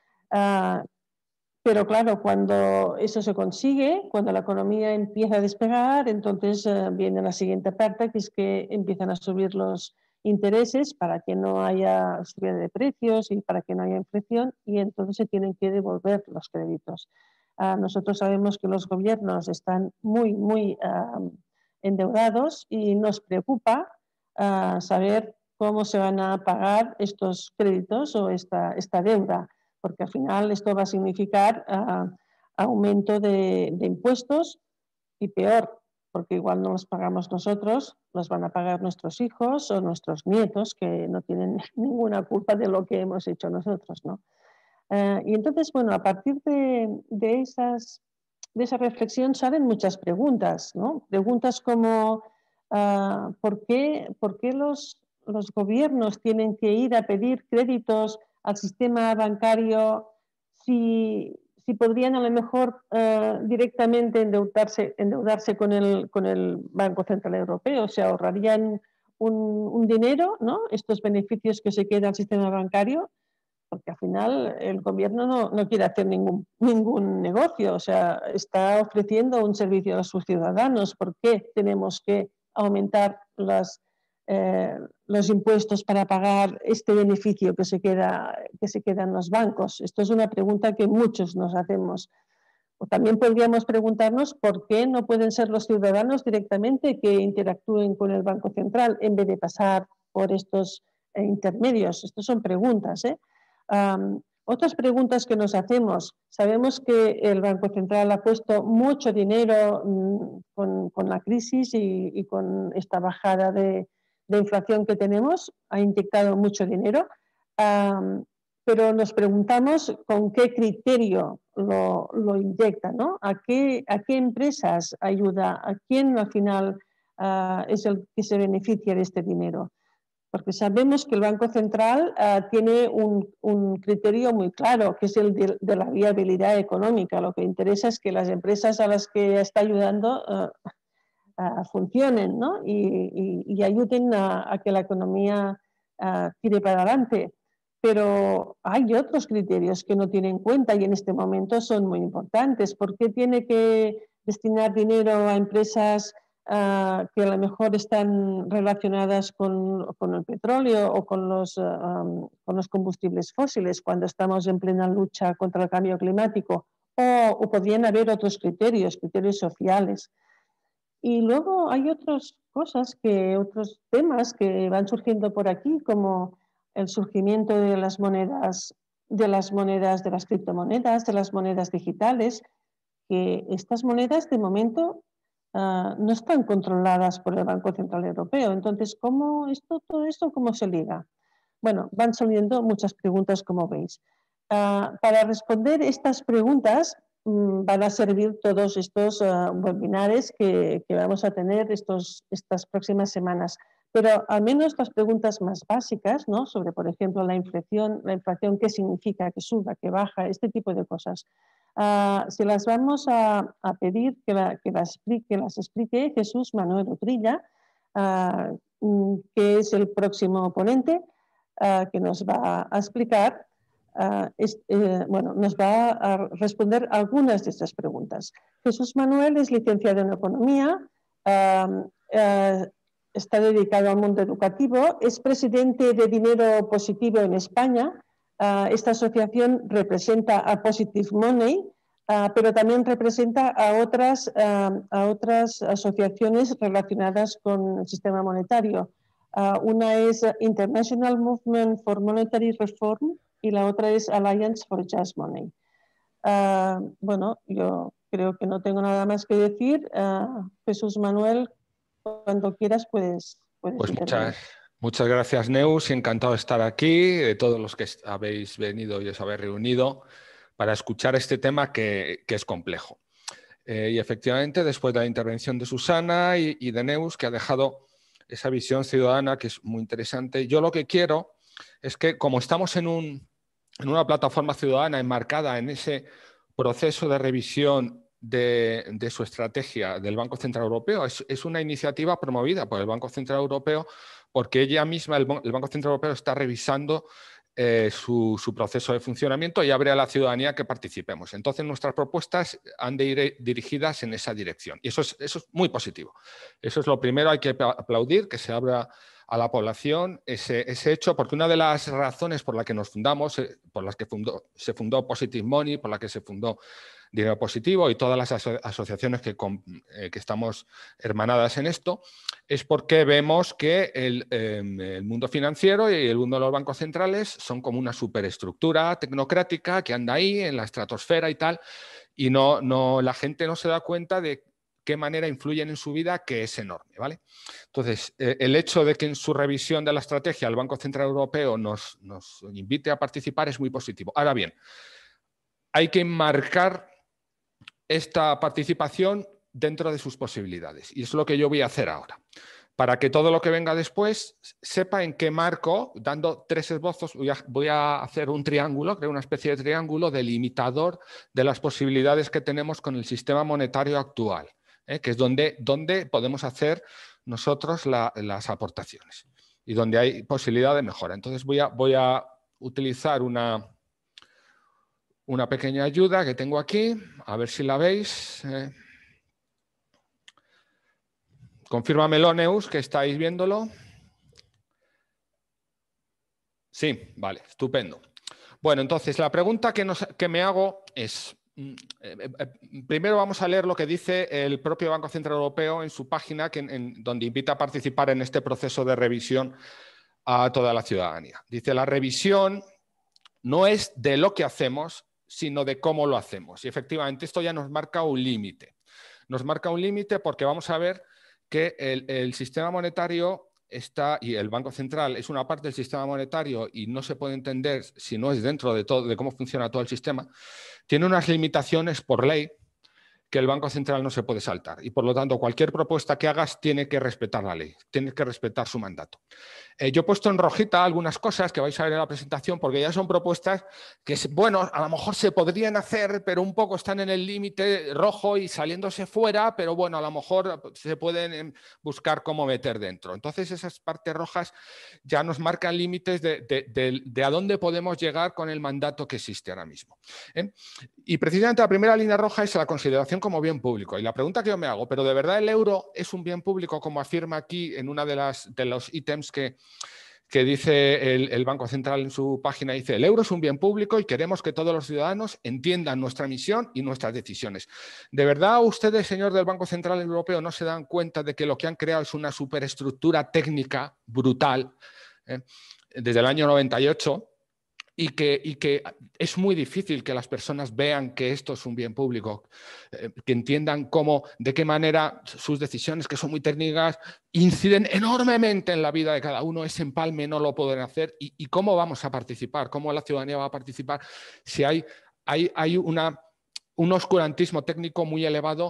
Uh, pero claro, cuando eso se consigue, cuando la economía empieza a despegar, entonces uh, viene la siguiente parte, que es que empiezan a subir los intereses para que no haya subida de precios y para que no haya inflación, y entonces se tienen que devolver los créditos. Uh, nosotros sabemos que los gobiernos están muy, muy uh, endeudados y nos preocupa uh, saber cómo se van a pagar estos créditos o esta, esta deuda, porque al final esto va a significar uh, aumento de, de impuestos y peor, porque igual no los pagamos nosotros, los van a pagar nuestros hijos o nuestros nietos que no tienen ninguna culpa de lo que hemos hecho nosotros, ¿no? Uh, y entonces, bueno, a partir de, de, esas, de esa reflexión salen muchas preguntas, ¿no? Preguntas como uh, ¿por qué, por qué los, los gobiernos tienen que ir a pedir créditos al sistema bancario, si, si podrían a lo mejor eh, directamente endeudarse, endeudarse con, el, con el Banco Central Europeo, se ahorrarían un, un dinero, ¿no? Estos beneficios que se queda al sistema bancario, porque al final el gobierno no, no quiere hacer ningún, ningún negocio, o sea, está ofreciendo un servicio a sus ciudadanos. ¿Por qué tenemos que aumentar las, eh, los impuestos para pagar este beneficio que se, queda, que se queda en los bancos? Esto es una pregunta que muchos nos hacemos. O también podríamos preguntarnos por qué no pueden ser los ciudadanos directamente que interactúen con el Banco Central en vez de pasar por estos eh, intermedios. Estas son preguntas, ¿eh? Um, otras preguntas que nos hacemos. Sabemos que el Banco Central ha puesto mucho dinero um, con, con la crisis y, y con esta bajada de, de inflación que tenemos. Ha inyectado mucho dinero, um, pero nos preguntamos con qué criterio lo, lo inyecta, ¿no? ¿A qué, a qué empresas ayuda? ¿A quién al final uh, es el que se beneficia de este dinero? Porque sabemos que el Banco Central uh, tiene un, un criterio muy claro, que es el de, de la viabilidad económica. Lo que interesa es que las empresas a las que está ayudando uh, uh, funcionen, ¿no? y, y, y ayuden a, a que la economía uh, tire para adelante. Pero hay otros criterios que no tiene en cuenta y en este momento son muy importantes. ¿Por qué tiene que destinar dinero a empresas Uh, que a lo mejor están relacionadas con, con el petróleo o con los, uh, um, con los combustibles fósiles cuando estamos en plena lucha contra el cambio climático? O, o podrían haber otros criterios, criterios sociales. Y luego hay otras cosas, que, otros temas que van surgiendo por aquí, como el surgimiento de las monedas, de las monedas, de las criptomonedas, de las monedas digitales, que estas monedas de momento Uh, no están controladas por el Banco Central Europeo. Entonces, ¿cómo esto, todo esto cómo se liga? Bueno, van saliendo muchas preguntas, como veis. Uh, para responder estas preguntas um, van a servir todos estos uh, webinares que, que vamos a tener estos, estas próximas semanas. Pero al menos las preguntas más básicas, ¿no? Sobre, por ejemplo, la inflación, la inflación, qué significa, que suba, que baja, este tipo de cosas. Uh, se las vamos a, a pedir que, la, que, las explique, que las explique Jesús Manuel Utrilla, uh, que es el próximo ponente, uh, que nos va a explicar, uh, es, eh, bueno, nos va a responder algunas de estas preguntas. Jesús Manuel es licenciado en Economía, uh, uh, está dedicado al mundo educativo, es presidente de Dinero Positivo en España. Uh, esta asociación representa a Positive Money, uh, pero también representa a otras, uh, a otras asociaciones relacionadas con el sistema monetario. Uh, una es International Movement for Monetary Reform y la otra es Alliance for Just Money. Uh, bueno, yo creo que no tengo nada más que decir. Uh, Jesús Manuel, cuando quieras puedes, puedes pues intervenir. Muchas, muchas gracias, Neus, y encantado de estar aquí, de todos los que habéis venido y os habéis reunido para escuchar este tema que, que es complejo. Eh, y efectivamente, después de la intervención de Susana y, y de Neus, que ha dejado esa visión ciudadana que es muy interesante, yo lo que quiero es que, como estamos en, un, en una plataforma ciudadana enmarcada en ese proceso de revisión De, de su estrategia del Banco Central Europeo. Es, es una iniciativa promovida por el Banco Central Europeo porque ella misma, el, el Banco Central Europeo, está revisando eh, su, su proceso de funcionamiento y abre a la ciudadanía que participemos. Entonces, nuestras propuestas han de ir dirigidas en esa dirección. Y eso es, eso es muy positivo. Eso es lo primero, hay que aplaudir, que se abra a la población ese, ese hecho, porque una de las razones por las que nos fundamos, eh, por las que fundó, se fundó Positive Money, por las que se fundó Dinero Positivo y todas las aso asociaciones que, con, eh, que estamos hermanadas en esto, es porque vemos que el, eh, el mundo financiero y el mundo de los bancos centrales son como una superestructura tecnocrática que anda ahí en la estratosfera y tal, y no, no, la gente no se da cuenta de qué manera influyen en su vida, que es enorme, ¿vale? Entonces, eh, el hecho de que en su revisión de la estrategia el Banco Central Europeo nos, nos invite a participar es muy positivo. Ahora bien, hay que enmarcar esta participación dentro de sus posibilidades. Y es lo que yo voy a hacer ahora. para que todo lo que venga después sepa en qué marco, dando tres esbozos, voy a, voy a hacer un triángulo, creo una especie de triángulo delimitador de las posibilidades que tenemos con el sistema monetario actual, ¿eh? que es donde, donde podemos hacer nosotros la, las aportaciones y donde hay posibilidad de mejora. Entonces voy a, voy a utilizar una, una pequeña ayuda que tengo aquí, a ver si la veis. Eh. Confírmamelo, Neus, que estáis viéndolo. Sí, vale, estupendo. Bueno, entonces la pregunta que, nos, que me hago es, eh, eh, primero vamos a leer lo que dice el propio Banco Central Europeo en su página, que en, en, donde invita a participar en este proceso de revisión a toda la ciudadanía. Dice, la revisión no es de lo que hacemos, sino de cómo lo hacemos. Y efectivamente esto ya nos marca un límite. Nos marca un límite porque vamos a ver que el, el sistema monetario está, y el Banco Central es una parte del sistema monetario y no se puede entender si no es dentro de, todo, de cómo funciona todo el sistema, tiene unas limitaciones por ley que el Banco Central no se puede saltar. Y por lo tanto, cualquier propuesta que hagas tiene que respetar la ley, tiene que respetar su mandato. Eh, yo he puesto en rojita algunas cosas que vais a ver en la presentación porque ya son propuestas que, bueno, a lo mejor se podrían hacer, pero un poco están en el límite rojo y saliéndose fuera, pero bueno, a lo mejor se pueden buscar cómo meter dentro. Entonces, esas partes rojas ya nos marcan límites de, de, de, de a dónde podemos llegar con el mandato que existe ahora mismo. ¿Eh? Y precisamente la primera línea roja es la consideración como bien público. Y la pregunta que yo me hago, ¿pero de verdad el euro es un bien público, como afirma aquí en una de, las, de los ítems que, que dice el, el Banco Central en su página? Dice, el euro es un bien público y queremos que todos los ciudadanos entiendan nuestra misión y nuestras decisiones. ¿De verdad ustedes, señor del Banco Central Europeo, no se dan cuenta de que lo que han creado es una superestructura técnica brutal eh, desde el año noventa y ocho? Y que, y que es muy difícil que las personas vean que esto es un bien público, eh, que entiendan cómo, de qué manera sus decisiones, que son muy técnicas, inciden enormemente en la vida de cada uno. Ese empalme no lo pueden hacer. Y, y cómo vamos a participar, cómo la ciudadanía va a participar si hay, hay, hay una, un oscurantismo técnico muy elevado.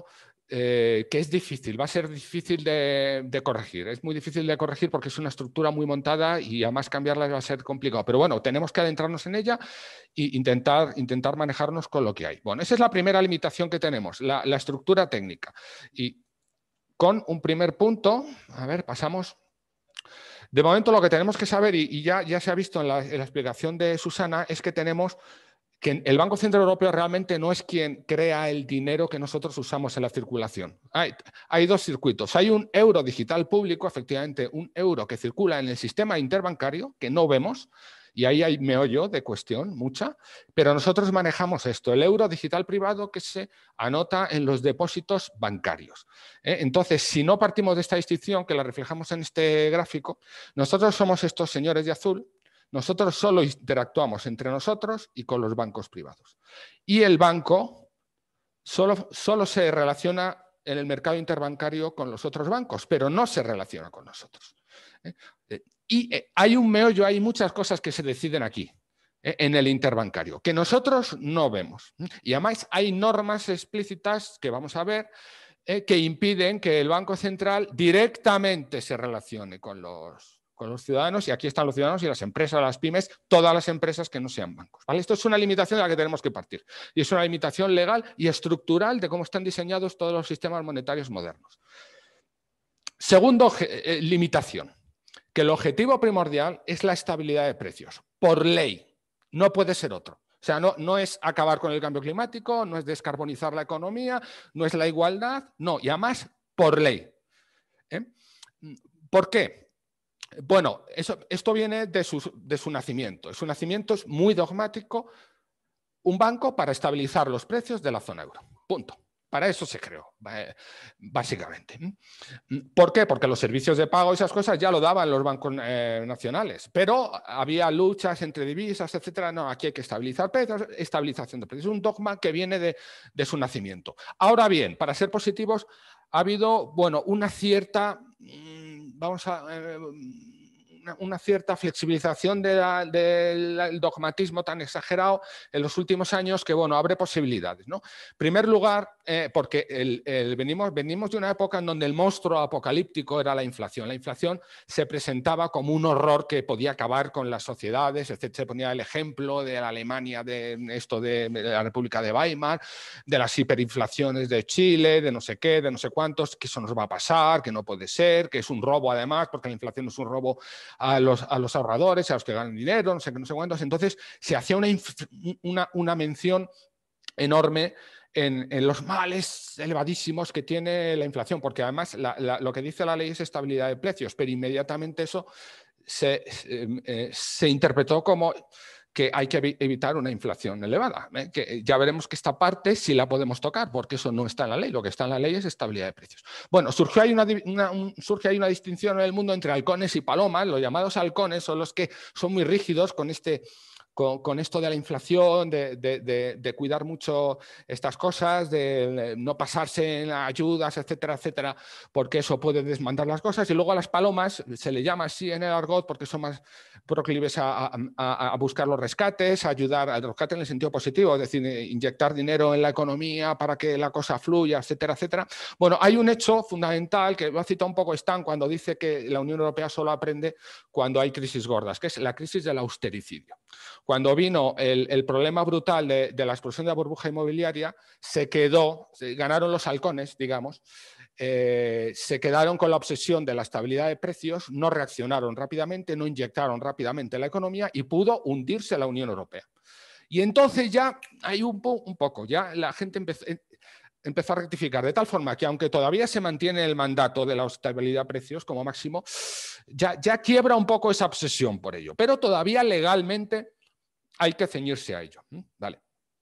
Eh, que es difícil, va a ser difícil de, de corregir, es muy difícil de corregir porque es una estructura muy montada y además cambiarla va a ser complicado, pero bueno, tenemos que adentrarnos en ella e intentar, intentar manejarnos con lo que hay. Bueno, esa es la primera limitación que tenemos, la, la estructura técnica. Y con un primer punto, a ver, pasamos. De momento lo que tenemos que saber, y, y ya, ya se ha visto en la, en la explicación de Susana, es que tenemos que el Banco Central Europeo realmente no es quien crea el dinero que nosotros usamos en la circulación. Hay, hay dos circuitos. Hay un euro digital público, efectivamente, un euro que circula en el sistema interbancario, que no vemos, y ahí hay meollo de cuestión, mucha, pero nosotros manejamos esto, el euro digital privado que se anota en los depósitos bancarios. ¿Eh? Entonces, si no partimos de esta distinción, que la reflejamos en este gráfico, nosotros somos estos señores de azul. Nosotros solo interactuamos entre nosotros y con los bancos privados. Y el banco solo, solo se relaciona en el mercado interbancario con los otros bancos, pero no se relaciona con nosotros. ¿Eh? Y hay un meollo, hay muchas cosas que se deciden aquí, ¿eh? en el interbancario, que nosotros no vemos. Y además hay normas explícitas que vamos a ver eh, que impiden que el Banco Central directamente se relacione con los con los ciudadanos, y aquí están los ciudadanos y las empresas, las pymes, todas las empresas que no sean bancos. ¿Vale? Esto es una limitación de la que tenemos que partir. Y es una limitación legal y estructural de cómo están diseñados todos los sistemas monetarios modernos. Segundo, eh, limitación, que el objetivo primordial es la estabilidad de precios, por ley, no puede ser otro. O sea, no, no es acabar con el cambio climático, no es descarbonizar la economía, no es la igualdad, no, y además por ley. ¿Eh? ¿Por qué? Bueno, eso, esto viene de su, de su nacimiento. Su nacimiento es muy dogmático, un banco para estabilizar los precios de la zona euro. Punto. Para eso se creó, básicamente. ¿Por qué? Porque los servicios de pago y esas cosas ya lo daban los bancos eh, nacionales, pero había luchas entre divisas, etcétera. No, aquí hay que estabilizar precios, estabilización de precios. Es un dogma que viene de, de su nacimiento. Ahora bien, para ser positivos, ha habido, bueno, una cierta... Vamos a, eh, una, una cierta flexibilización de la, del dogmatismo tan exagerado en los últimos años que, bueno, abre posibilidades, ¿no? En primer lugar, eh, porque el, el, venimos, venimos de una época en donde el monstruo apocalíptico era la inflación. La inflación se presentaba como un horror que podía acabar con las sociedades, etcétera. Se ponía el ejemplo de la Alemania, de esto de, de la República de Weimar, de las hiperinflaciones de Chile, de no sé qué, de no sé cuántos, que eso nos va a pasar, que no puede ser, que es un robo además, porque la inflación es un robo a los, a los ahorradores, a los que ganan dinero, no sé qué, no sé cuántos. Entonces se hacía una, una, una mención enorme en, en los males elevadísimos que tiene la inflación, porque además la, la, lo que dice la ley es estabilidad de precios, pero inmediatamente eso se, eh, se interpretó como que hay que evitar una inflación elevada, ¿eh? Que ya veremos que esta parte sí la podemos tocar, porque eso no está en la ley, lo que está en la ley es estabilidad de precios. Bueno, surgió ahí una, una, un, surge ahí una distinción en el mundo entre halcones y palomas. Los llamados halcones son los que son muy rígidos con este... Con, con esto de la inflación, de, de, de, de cuidar mucho estas cosas, de no pasarse en ayudas, etcétera, etcétera, porque eso puede desmandar las cosas. Y luego a las palomas se le llama así en el argot porque son más proclives a, a, a buscar los rescates, a ayudar al rescate en el sentido positivo, es decir, inyectar dinero en la economía para que la cosa fluya, etcétera, etcétera. Bueno, hay un hecho fundamental que lo ha citado un poco Stan cuando dice que la Unión Europea solo aprende cuando hay crisis gordas, que es la crisis del austericidio. Cuando vino el, el problema brutal de, de la explosión de la burbuja inmobiliaria, se quedó, se ganaron los halcones, digamos, eh, se quedaron con la obsesión de la estabilidad de precios, no reaccionaron rápidamente, no inyectaron rápidamente la economía y pudo hundirse la Unión Europea. Y entonces ya hay un, po, un poco, ya la gente empezó, empezó a rectificar, de tal forma que aunque todavía se mantiene el mandato de la estabilidad de precios como máximo, ya, ya quiebra un poco esa obsesión por ello, pero todavía legalmente hay que ceñirse a ello. Vale.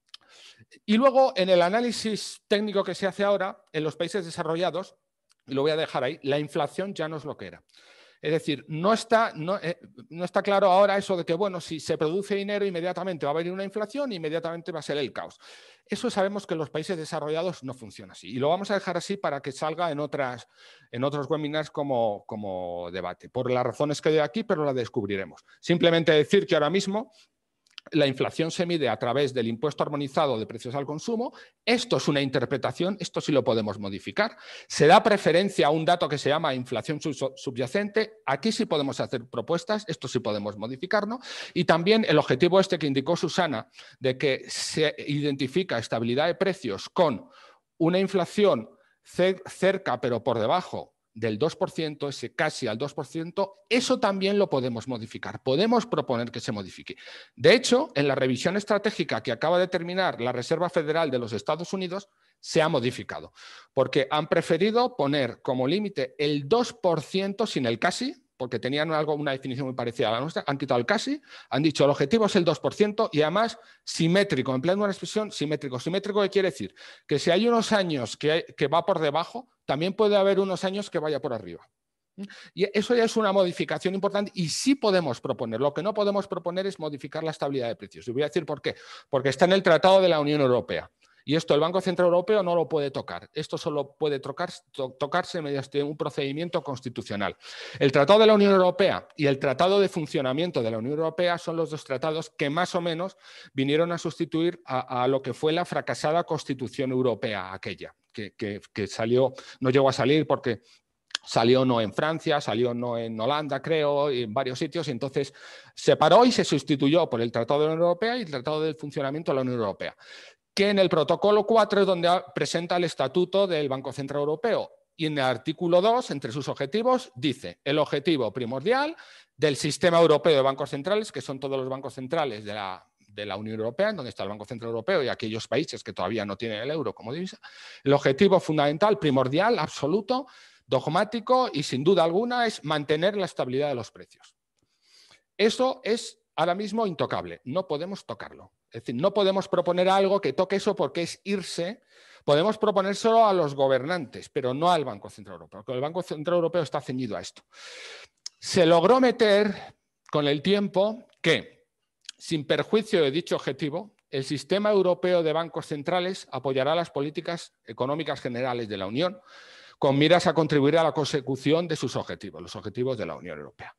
Y luego, en el análisis técnico que se hace ahora, en los países desarrollados, y lo voy a dejar ahí, la inflación ya no es lo que era. Es decir, no está, no, eh, no está claro ahora eso de que, bueno, si se produce dinero, inmediatamente va a haber una inflación y inmediatamente va a ser el caos. Eso sabemos que en los países desarrollados no funciona así. Y lo vamos a dejar así para que salga en, otras, en otros webinars como, como debate. Por las razones que doy aquí, pero la descubriremos. Simplemente decir que ahora mismo la inflación se mide a través del impuesto armonizado de precios al consumo. Esto es una interpretación, esto sí lo podemos modificar. Se da preferencia a un dato que se llama inflación subyacente. Aquí sí podemos hacer propuestas, esto sí podemos modificarlo. Y también el objetivo este que indicó Susana, de que se identifica estabilidad de precios con una inflación cerca pero por debajo del dos por ciento, ese casi al dos por ciento, eso también lo podemos modificar. Podemos proponer que se modifique. De hecho, en la revisión estratégica que acaba de terminar la Reserva Federal de los Estados Unidos, se ha modificado, porque han preferido poner como límite el dos por ciento sin el casi, porque tenían algo, una definición muy parecida a la nuestra, han quitado el casi, han dicho el objetivo es el dos por ciento y además simétrico, empleando una expresión simétrico. ¿Simétrico qué quiere decir? Que si hay unos años que, hay, que va por debajo, también puede haber unos años que vaya por arriba. Y eso ya es una modificación importante y sí podemos proponer. Lo que no podemos proponer es modificar la estabilidad de precios. Y voy a decir por qué. Porque está en el Tratado de la Unión Europea. Y esto el Banco Central Europeo no lo puede tocar. Esto solo puede tocar, to, tocarse mediante un procedimiento constitucional. El Tratado de la Unión Europea y el Tratado de Funcionamiento de la Unión Europea son los dos tratados que más o menos vinieron a sustituir a, a lo que fue la fracasada Constitución Europea aquella, que, que, que salió, no llegó a salir porque salió no en Francia, salió no en Holanda, creo, y en varios sitios, y entonces se paró y se sustituyó por el Tratado de la Unión Europea y el Tratado de Funcionamiento de la Unión Europea, que en el protocolo cuatro es donde presenta el estatuto del Banco Central Europeo. Y en el artículo dos, entre sus objetivos, dice el objetivo primordial del sistema europeo de bancos centrales, que son todos los bancos centrales de la, de la Unión Europea, en donde está el Banco Central Europeo y aquellos países que todavía no tienen el euro como divisa. El objetivo fundamental, primordial, absoluto, dogmático y sin duda alguna es mantener la estabilidad de los precios. Eso es ahora mismo intocable, no podemos tocarlo. Es decir, no podemos proponer algo que toque eso porque es irse. Podemos proponer solo a los gobernantes, pero no al Banco Central Europeo, porque el Banco Central Europeo está ceñido a esto. Se logró meter con el tiempo que, sin perjuicio de dicho objetivo, el sistema europeo de bancos centrales apoyará las políticas económicas generales de la Unión con miras a contribuir a la consecución de sus objetivos, los objetivos de la Unión Europea.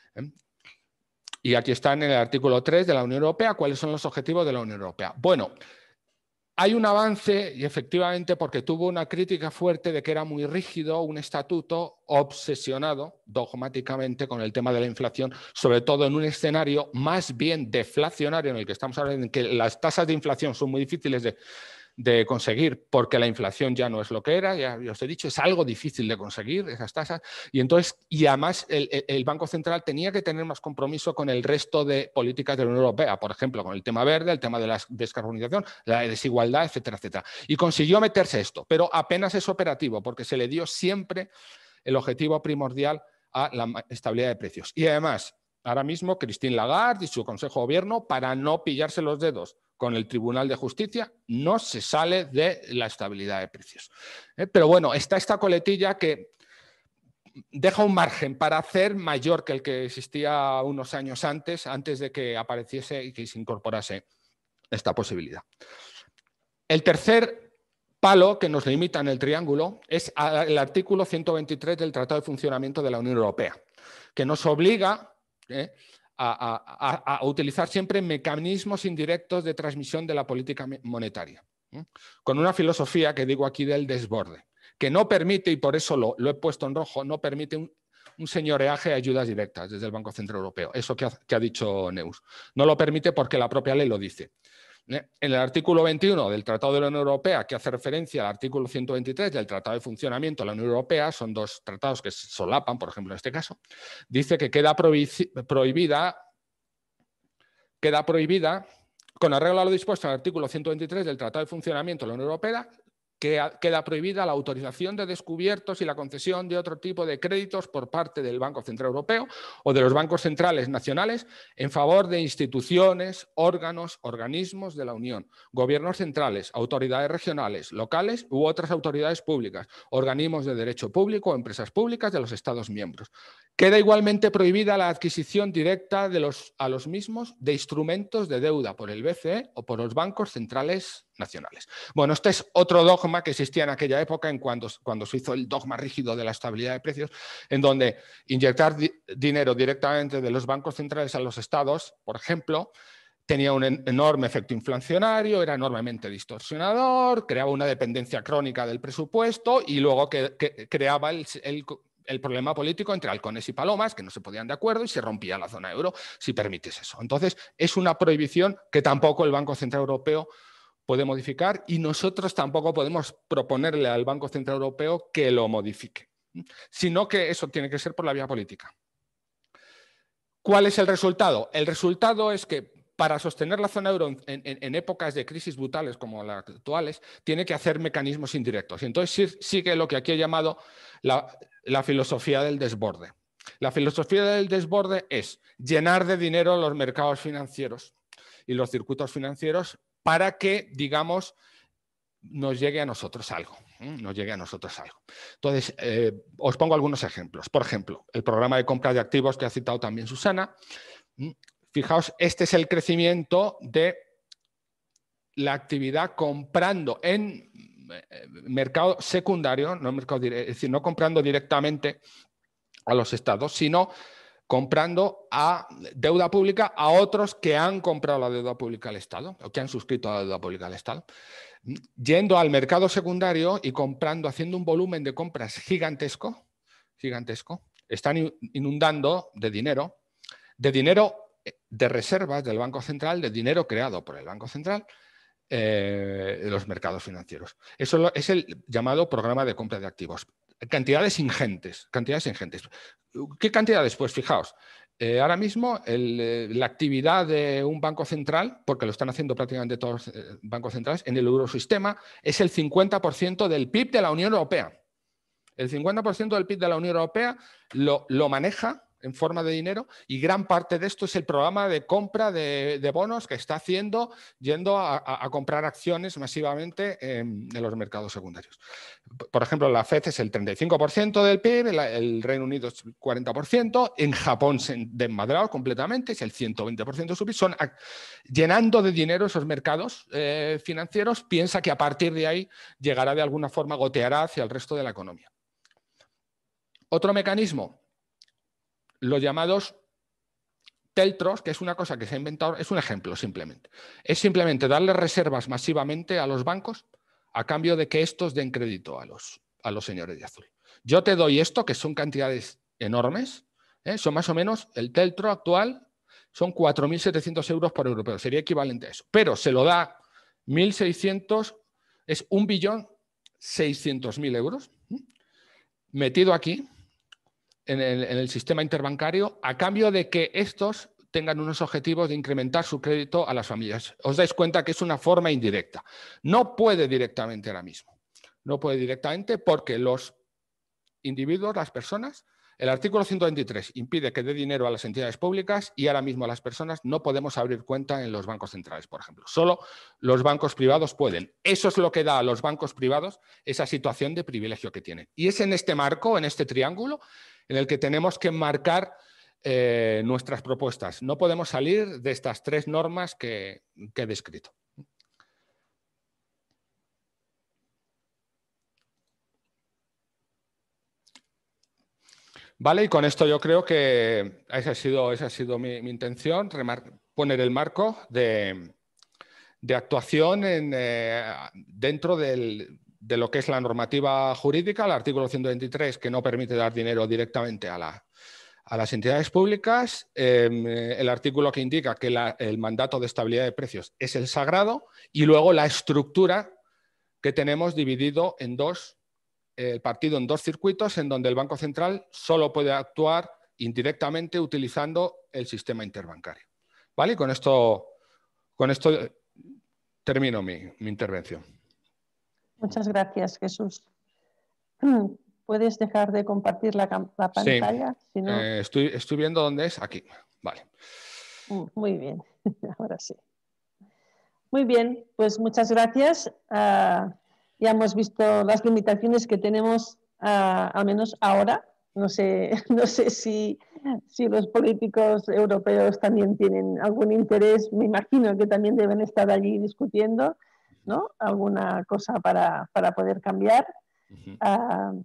¿eh? Y aquí está en el artículo tres de la Unión Europea, ¿cuáles son los objetivos de la Unión Europea? Bueno, hay un avance y efectivamente porque tuvo una crítica fuerte de que era muy rígido, un estatuto obsesionado dogmáticamente con el tema de la inflación, sobre todo en un escenario más bien deflacionario en el que estamos hablando, en que las tasas de inflación son muy difíciles de, de conseguir porque la inflación ya no es lo que era, ya, ya os he dicho, es algo difícil de conseguir esas tasas y entonces, y además el, el Banco Central tenía que tener más compromiso con el resto de políticas de la Unión Europea, por ejemplo, con el tema verde, el tema de la descarbonización, la desigualdad, etcétera, etcétera. Y consiguió meterse esto, pero apenas es operativo porque se le dio siempre el objetivo primordial a la estabilidad de precios. Y además, ahora mismo Christine Lagarde y su Consejo de Gobierno, para no pillarse los dedos con el Tribunal de Justicia, no se sale de la estabilidad de precios. ¿Eh? Pero bueno, está esta coletilla que deja un margen para hacer mayor que el que existía unos años antes, antes de que apareciese y que se incorporase esta posibilidad. El tercer palo que nos limita en el triángulo es el artículo ciento veintitrés del Tratado de Funcionamiento de la Unión Europea, que nos obliga ¿eh? A, a, a utilizar siempre mecanismos indirectos de transmisión de la política monetaria, ¿eh? Con una filosofía que digo aquí del desborde, que no permite, y por eso lo, lo he puesto en rojo, no permite un, un señoreaje de ayudas directas desde el Banco Central Europeo, eso que ha, que ha dicho Neus. No lo permite porque la propia ley lo dice. En el artículo veintiuno del Tratado de la Unión Europea, que hace referencia al artículo ciento veintitrés del Tratado de Funcionamiento de la Unión Europea, son dos tratados que solapan, por ejemplo, en este caso, dice que queda prohibida, queda prohibida, con arreglo a lo dispuesto en el artículo ciento veintitrés del Tratado de Funcionamiento de la Unión Europea, que queda prohibida la autorización de descubiertos y la concesión de otro tipo de créditos por parte del Banco Central Europeo o de los bancos centrales nacionales en favor de instituciones, órganos, organismos de la Unión, gobiernos centrales, autoridades regionales, locales u otras autoridades públicas, organismos de derecho público o empresas públicas de los Estados miembros. Queda igualmente prohibida la adquisición directa de los, a los mismos de instrumentos de deuda por el B C E o por los bancos centrales nacionales. Bueno, este es otro dogma que existía en aquella época, en cuando, cuando se hizo el dogma rígido de la estabilidad de precios, en donde inyectar di dinero directamente de los bancos centrales a los estados, por ejemplo, tenía un enorme efecto inflacionario, era enormemente distorsionador, creaba una dependencia crónica del presupuesto y luego que, que creaba el, el el problema político entre halcones y palomas, que no se podían de acuerdo y se rompía la zona euro si permites eso. Entonces, es una prohibición que tampoco el Banco Central Europeo puede modificar y nosotros tampoco podemos proponerle al Banco Central Europeo que lo modifique, sino que eso tiene que ser por la vía política. ¿Cuál es el resultado? El resultado es que para sostener la zona euro en, en, en épocas de crisis brutales como las actuales, tiene que hacer mecanismos indirectos. Y entonces sigue lo que aquí he llamado la, la filosofía del desborde. La filosofía del desborde es llenar de dinero los mercados financieros y los circuitos financieros para que, digamos, nos llegue a nosotros algo. ¿eh? Nos llegue a nosotros algo. Entonces, eh, os pongo algunos ejemplos. Por ejemplo, el programa de compra de activos que ha citado también Susana. Fijaos, este es el crecimiento de la actividad comprando en mercado secundario, no, mercado, es decir, no comprando directamente a los estados, sino comprando a deuda pública a otros que han comprado la deuda pública al Estado o que han suscrito a la deuda pública al Estado. Yendo al mercado secundario y comprando, haciendo un volumen de compras gigantesco, gigantesco, están inundando de dinero, de dinero de reservas del Banco Central, de dinero creado por el Banco Central, eh, de los mercados financieros. Eso es el llamado programa de compra de activos. Cantidades ingentes, cantidades ingentes. ¿Qué cantidades? Pues fijaos, eh, ahora mismo el, la actividad de un banco central, porque lo están haciendo prácticamente todos los eh, bancos centrales, en el eurosistema es el cincuenta por ciento del P I B de la Unión Europea. El cincuenta por ciento del P I B de la Unión Europea lo, lo maneja en forma de dinero y gran parte de esto es el programa de compra de, de bonos que está haciendo yendo a, a, a comprar acciones masivamente en, en los mercados secundarios. Por ejemplo, la F E D es el treinta y cinco por ciento del P I B, el, el Reino Unido es el cuarenta por ciento, en Japón se han desmadrado completamente, es el ciento veinte por ciento de su P I B. Son a, llenando de dinero esos mercados eh, financieros, piensa que a partir de ahí llegará de alguna forma, goteará hacia el resto de la economía. Otro mecanismo, los llamados Teltros, que es una cosa que se ha inventado, es un ejemplo simplemente. Es simplemente darle reservas masivamente a los bancos a cambio de que estos den crédito a los, a los señores de azul. Yo te doy esto, que son cantidades enormes, ¿eh? Son más o menos, el Teltro actual son cuatro mil setecientos euros por europeo, sería equivalente a eso. Pero se lo da mil seiscientos, es un billón seiscientos mil euros ¿eh? Metido aquí, En el, en el sistema interbancario, a cambio de que estos tengan unos objetivos de incrementar su crédito a las familias. Os dais cuenta que es una forma indirecta. No puede directamente ahora mismo. No puede directamente porque los individuos, las personas, el artículo ciento veintitrés impide que dé dinero a las entidades públicas y ahora mismo las personas no podemos abrir cuenta en los bancos centrales, por ejemplo. Solo los bancos privados pueden. Eso es lo que da a los bancos privados esa situación de privilegio que tienen. Y es en este marco, en este triángulo, en el que tenemos que marcar eh, nuestras propuestas. No podemos salir de estas tres normas que, que he descrito. Vale, y con esto yo creo que esa ha sido, esa ha sido mi, mi intención, poner el marco de, de actuación en, eh, dentro del, de lo que es la normativa jurídica, el artículo ciento veintitrés, que no permite dar dinero directamente a, la, a las entidades públicas, eh, el artículo que indica que la, el mandato de estabilidad de precios es el sagrado, y luego la estructura que tenemos dividido en dos, el partido en dos circuitos, en donde el Banco Central solo puede actuar indirectamente utilizando el sistema interbancario. ¿Vale? Y con esto, con esto termino mi, mi intervención. Muchas gracias, Jesús. ¿Puedes dejar de compartir la, la pantalla? Sí, si no... eh, estoy, estoy viendo dónde es. Aquí. Vale. Muy bien, ahora sí. Muy bien, pues muchas gracias. Uh, ya hemos visto las limitaciones que tenemos, uh, al menos ahora. No sé, no sé si, si los políticos europeos también tienen algún interés. Me imagino que también deben estar allí discutiendo, ¿no? Alguna cosa para, para poder cambiar. Uh,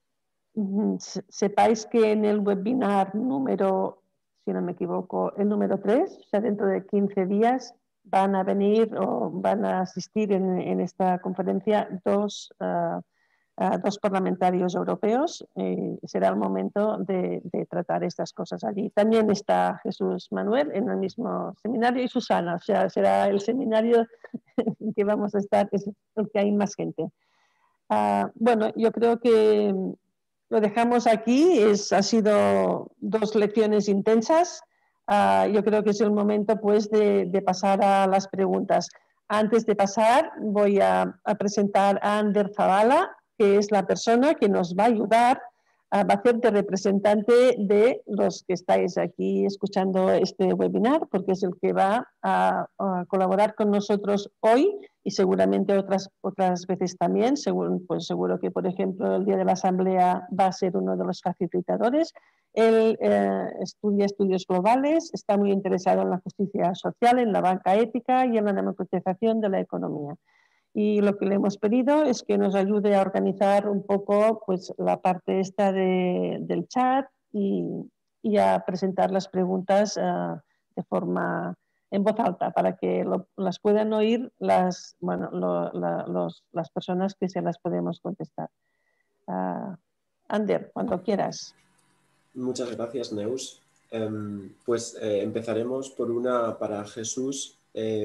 sepáis que en el webinar número, si no me equivoco, el número tres, o sea, dentro de quince días, van a venir o van a asistir en, en esta conferencia dos, uh, uh, dos parlamentarios europeos. Eh, será el momento de, de tratar estas cosas allí. También está Jesús Manuel en el mismo seminario y Susana, o sea, será el seminario en que vamos a estar, es el que hay más gente. Uh, bueno, yo creo que lo dejamos aquí. Es, ha sido dos lecciones intensas. Uh, yo creo que es el momento pues, de, de pasar a las preguntas. Antes de pasar, voy a, a presentar a Ander Zavala, que es la persona que nos va a ayudar, uh, va a ser de representante de los que estáis aquí escuchando este webinar, porque es el que va a, a colaborar con nosotros hoy y seguramente otras, otras veces también. Seguro, pues seguro que, por ejemplo, el día de la Asamblea va a ser uno de los facilitadores. Él eh, estudia estudios globales, está muy interesado en la justicia social, en la banca ética y en la democratización de la economía. Y lo que le hemos pedido es que nos ayude a organizar un poco pues, la parte esta de, del chat y, y a presentar las preguntas uh, de forma en voz alta para que lo, las puedan oír las, bueno, lo, la, los, las personas que se las podemos contestar. Uh, Ander, cuando quieras. Muchas gracias, Neus. Eh, pues eh, empezaremos por una para Jesús. Eh,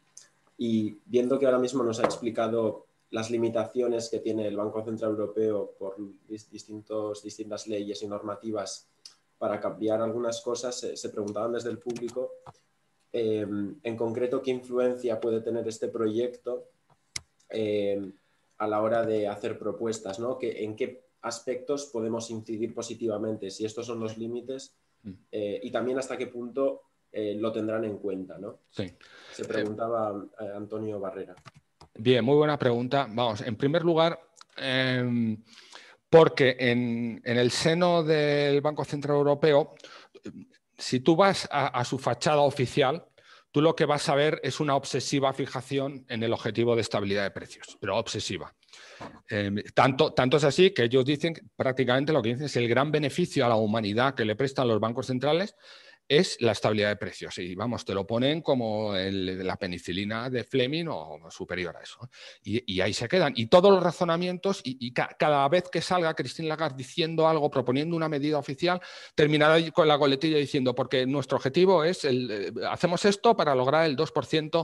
y viendo que ahora mismo nos ha explicado las limitaciones que tiene el Banco Central Europeo por distintos, distintas leyes y normativas para cambiar algunas cosas, se, se preguntaban desde el público eh, en concreto qué influencia puede tener este proyecto eh, a la hora de hacer propuestas, ¿no? Que, ¿en qué aspectos podemos incidir positivamente? Si estos son los límites eh, y también hasta qué punto eh, lo tendrán en cuenta, ¿no? Sí. Se preguntaba eh, Antonio Barrera. Bien, muy buena pregunta. Vamos, en primer lugar, eh, porque en, en el seno del Banco Central Europeo, si tú vas a, a su fachada oficial, tú lo que vas a ver es una obsesiva fijación en el objetivo de estabilidad de precios, pero obsesiva. Eh, tanto, tanto es así que ellos dicen, prácticamente lo que dicen es el gran beneficio a la humanidad que le prestan los bancos centrales es la estabilidad de precios. Y vamos, te lo ponen como el, la penicilina de Fleming o superior a eso. Y, y ahí se quedan. Y todos los razonamientos, y, y ca cada vez que salga Christine Lagarde diciendo algo, proponiendo una medida oficial, terminará con la coletilla diciendo, porque nuestro objetivo es, el, hacemos esto para lograr el dos por ciento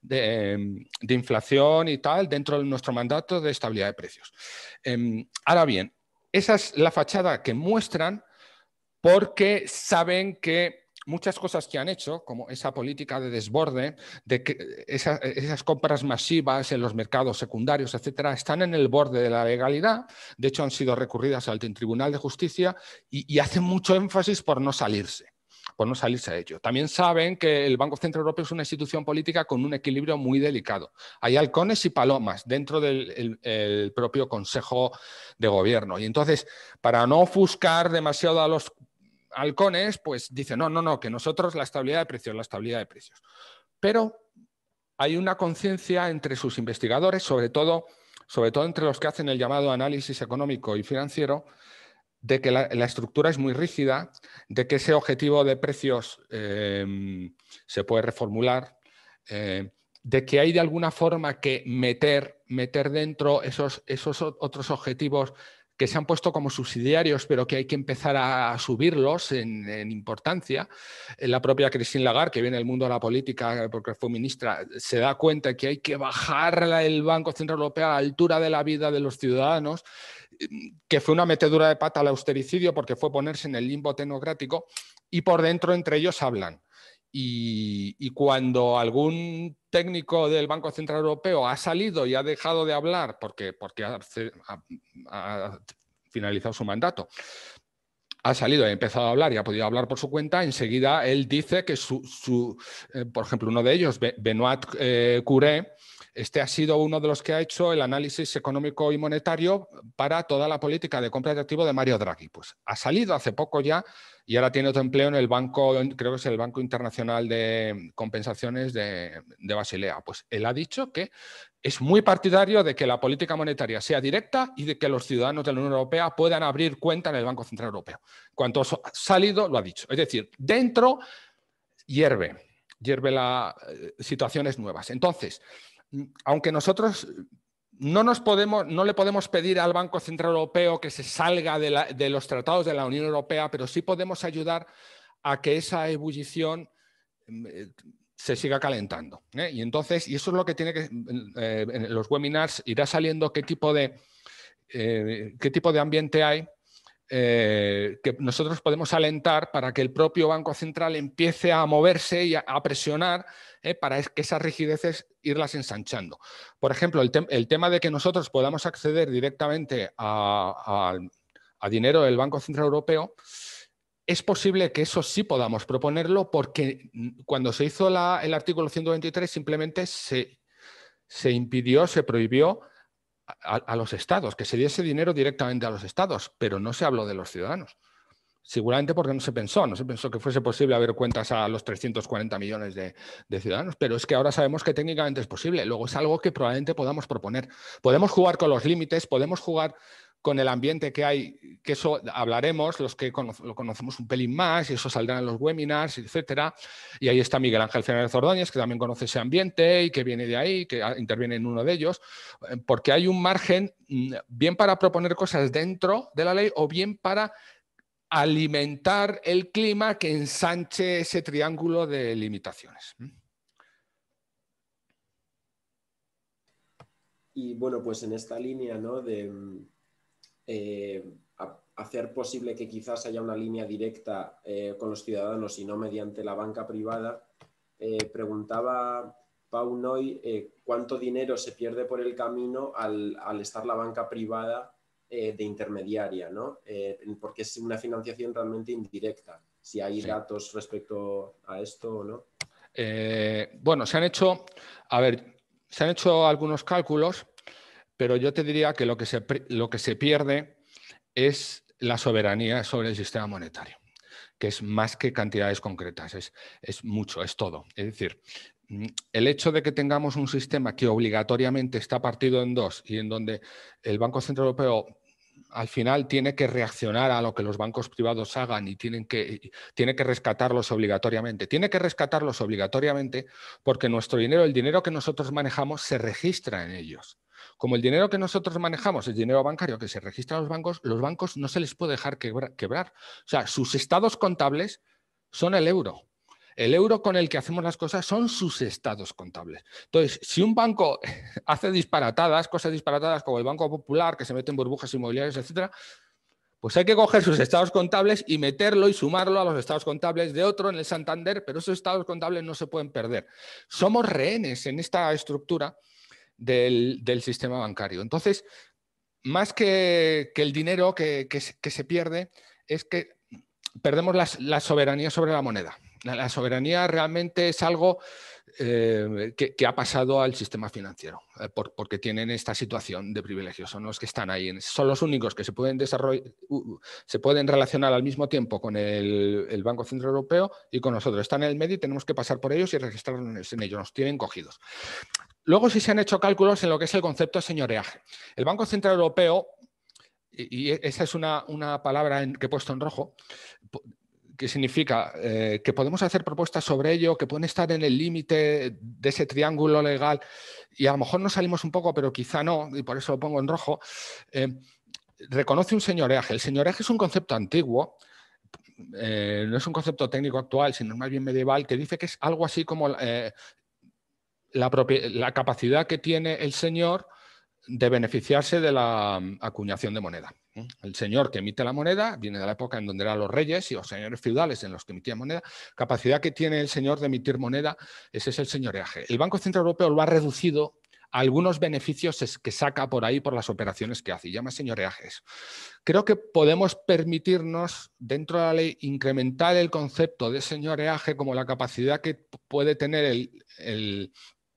de, de inflación y tal dentro de nuestro mandato de estabilidad de precios. Eh, ahora bien, esa es la fachada que muestran porque saben que muchas cosas que han hecho, como esa política de desborde, de que esa, esas compras masivas en los mercados secundarios, etcétera, están en el borde de la legalidad. De hecho, han sido recurridas al Tribunal de Justicia y, y hacen mucho énfasis por no salirse. por no salirse a ello. También saben que el Banco Central Europeo es una institución política con un equilibrio muy delicado. Hay halcones y palomas dentro del el, el propio Consejo de Gobierno. Y entonces, para no ofuscar demasiado a los halcones, pues dicen, no, no, no, que nosotros la estabilidad de precios, la estabilidad de precios. Pero hay una conciencia entre sus investigadores, sobre todo, sobre todo entre los que hacen el llamado análisis económico y financiero, de que la, la estructura es muy rígida, de que ese objetivo de precios eh, se puede reformular, eh, de que hay de alguna forma que meter, meter dentro esos, esos otros objetivos que se han puesto como subsidiarios, pero que hay que empezar a subirlos en, en importancia. La propia Christine Lagarde, que viene del mundo de la política porque fue ministra, se da cuenta que hay que bajar el Banco Central Europeo a la altura de la vida de los ciudadanos, que fue una metedura de pata al austericidio porque fue ponerse en el limbo tecnocrático, y por dentro entre ellos hablan. Y, y cuando algún técnico del Banco Central Europeo ha salido y ha dejado de hablar porque, porque ha, ha, ha finalizado su mandato, ha salido y ha empezado a hablar y ha podido hablar por su cuenta, enseguida él dice que su, su eh, por ejemplo, uno de ellos, Benoît eh, Cœuré, este ha sido uno de los que ha hecho el análisis económico y monetario para toda la política de compra de activos de Mario Draghi. Pues ha salido hace poco ya y ahora tiene otro empleo en el banco, creo que es el Banco Internacional de Compensaciones de, de Basilea. Pues él ha dicho que es muy partidario de que la política monetaria sea directa y de que los ciudadanos de la Unión Europea puedan abrir cuenta en el Banco Central Europeo. Cuanto ha salido, lo ha dicho. Es decir, dentro hierve, hierve las eh, situaciones nuevas. Entonces, aunque nosotros no, nos podemos, no le podemos pedir al Banco Central Europeo que se salga de, la, de los tratados de la Unión Europea, pero sí podemos ayudar a que esa ebullición eh, se siga calentando. ¿eh? Y entonces, y eso es lo que tiene que, eh, en los webinars irá saliendo qué tipo de, eh, qué tipo de ambiente hay, eh, que nosotros podemos alentar para que el propio Banco Central empiece a moverse y a, a presionar eh, para que esas rigideces irlas ensanchando. Por ejemplo, el, te el tema de que nosotros podamos acceder directamente a, a, a dinero del Banco Central Europeo, es posible que eso sí podamos proponerlo porque cuando se hizo la, el artículo ciento veintitrés simplemente se, se impidió, se prohibió a, a los estados, que se diese dinero directamente a los estados, pero no se habló de los ciudadanos. Seguramente porque no se pensó, no se pensó que fuese posible haber cuentas a los trescientos cuarenta millones de, de ciudadanos, pero es que ahora sabemos que técnicamente es posible. Luego es algo que probablemente podamos proponer. Podemos jugar con los límites, podemos jugar con el ambiente que hay, que eso hablaremos, los que cono lo conocemos un pelín más, y eso saldrá en los webinars, etcétera. Y ahí está Miguel Ángel Fernández Ordóñez, que también conoce ese ambiente y que viene de ahí, que interviene en uno de ellos, porque hay un margen bien para proponer cosas dentro de la ley o bien para alimentar el clima que ensanche ese triángulo de limitaciones. Y bueno, pues en esta línea, ¿no? de eh, hacer posible que quizás haya una línea directa eh, con los ciudadanos y no mediante la banca privada, eh, preguntaba Pau Noy eh, cuánto dinero se pierde por el camino al, al estar la banca privada eh, de intermediaria, ¿no? Eh, porque es una financiación realmente indirecta. Si hay sí. datos respecto a esto o no. Eh, bueno, se han hecho, a ver, se han hecho algunos cálculos, pero yo te diría que lo que se, lo que se pierde es la soberanía sobre el sistema monetario, que es más que cantidades concretas, es, es mucho, es todo. Es decir, el hecho de que tengamos un sistema que obligatoriamente está partido en dos y en donde el Banco Central Europeo al final tiene que reaccionar a lo que los bancos privados hagan y tienen que, tiene que rescatarlos obligatoriamente. Tiene que rescatarlos obligatoriamente porque nuestro dinero, el dinero que nosotros manejamos, se registra en ellos. Como el dinero que nosotros manejamos es dinero bancario que se registra en los bancos, los bancos no se les puede dejar quebrar. O sea, sus estados contables son el euro. El euro con el que hacemos las cosas son sus estados contables. Entonces, si un banco hace disparatadas, cosas disparatadas como el Banco Popular, que se mete en burbujas inmobiliarias, etcétera, pues hay que coger sus estados contables y meterlo y sumarlo a los estados contables de otro en el Santander, pero esos estados contables no se pueden perder. Somos rehenes en esta estructura del, del sistema bancario. Entonces, más que, que el dinero que, que, que se pierde, es que perdemos la, la soberanía sobre la moneda. La soberanía realmente es algo eh, que, que ha pasado al sistema financiero, eh, por, porque tienen esta situación de privilegio. Son los que están ahí, son los únicos que se pueden desarrollar, uh, se pueden relacionar al mismo tiempo con el, el Banco Central Europeo y con nosotros. Están en el medio y tenemos que pasar por ellos y registrarnos en ellos, nos tienen cogidos. Luego sí se han hecho cálculos en lo que es el concepto de señoreaje. El Banco Central Europeo, y, y esa es una, una palabra en, que he puesto en rojo, que significa eh, que podemos hacer propuestas sobre ello, que pueden estar en el límite de ese triángulo legal y a lo mejor nos salimos un poco, pero quizá no, y por eso lo pongo en rojo. Eh, reconoce un señoreaje. El señoreaje es un concepto antiguo, eh, no es un concepto técnico actual, sino más bien medieval, que dice que es algo así como eh, la, la capacidad que tiene el señor de beneficiarse de la acuñación de moneda. El señor que emite la moneda viene de la época en donde eran los reyes y los señores feudales en los que emitían moneda. Capacidad que tiene el señor de emitir moneda, ese es el señoreaje. El Banco Central Europeo lo ha reducido a algunos beneficios que saca por ahí por las operaciones que hace y llama señoreajes. Creo que podemos permitirnos dentro de la ley incrementar el concepto de señoreaje como la capacidad que puede tener el, el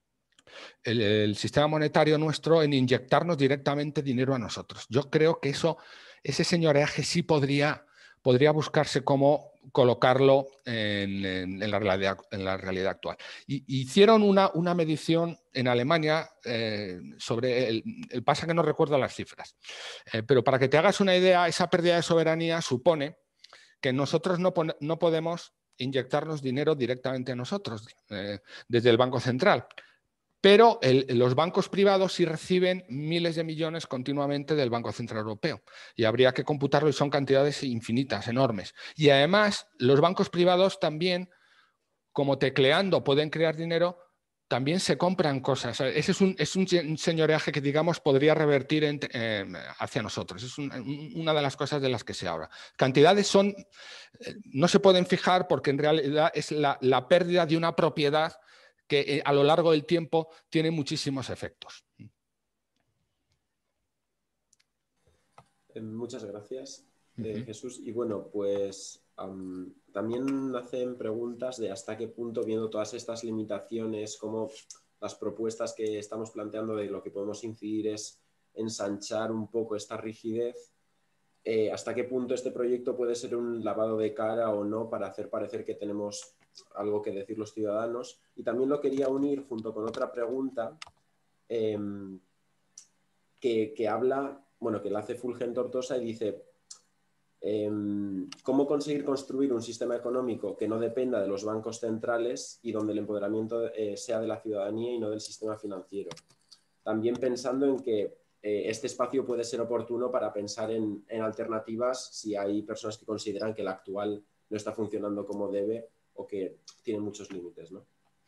El, el sistema monetario nuestro en inyectarnos directamente dinero a nosotros. Yo creo que eso, ese señoreaje sí podría, podría buscarse cómo colocarlo en, en, en, la, realidad, en la realidad actual. Y, hicieron una, una medición en Alemania eh, sobre, el, el pasa que no recuerdo las cifras, eh, pero para que te hagas una idea, esa pérdida de soberanía supone que nosotros no, no podemos inyectarnos dinero directamente a nosotros eh, desde el Banco Central. Pero el, los bancos privados sí reciben miles de millones continuamente del Banco Central Europeo y habría que computarlo y son cantidades infinitas, enormes. Y además los bancos privados también, como tecleando pueden crear dinero, también se compran cosas. Ese es un, es un señoreaje que, digamos, podría revertir en, eh, hacia nosotros. Es un, una de las cosas de las que se habla. Cantidades son, no se pueden fijar porque en realidad es la, la pérdida de una propiedad que a lo largo del tiempo tiene muchísimos efectos. Muchas gracias, eh, uh-huh. Jesús. Y bueno, pues um, también hacen preguntas de hasta qué punto, viendo todas estas limitaciones, como las propuestas que estamos planteando de lo que podemos incidir es ensanchar un poco esta rigidez, eh, hasta qué punto este proyecto puede ser un lavado de cara o no para hacer parecer que tenemos algo que decir los ciudadanos. Y también lo quería unir junto con otra pregunta eh, que, que habla, bueno, que la hace Fulgen Tortosa y dice eh, ¿cómo conseguir construir un sistema económico que no dependa de los bancos centrales y donde el empoderamiento eh, sea de la ciudadanía y no del sistema financiero? También pensando en que eh, este espacio puede ser oportuno para pensar en, en alternativas si hay personas que consideran que el actual no está funcionando como debe o que tiene muchos límites, ¿no?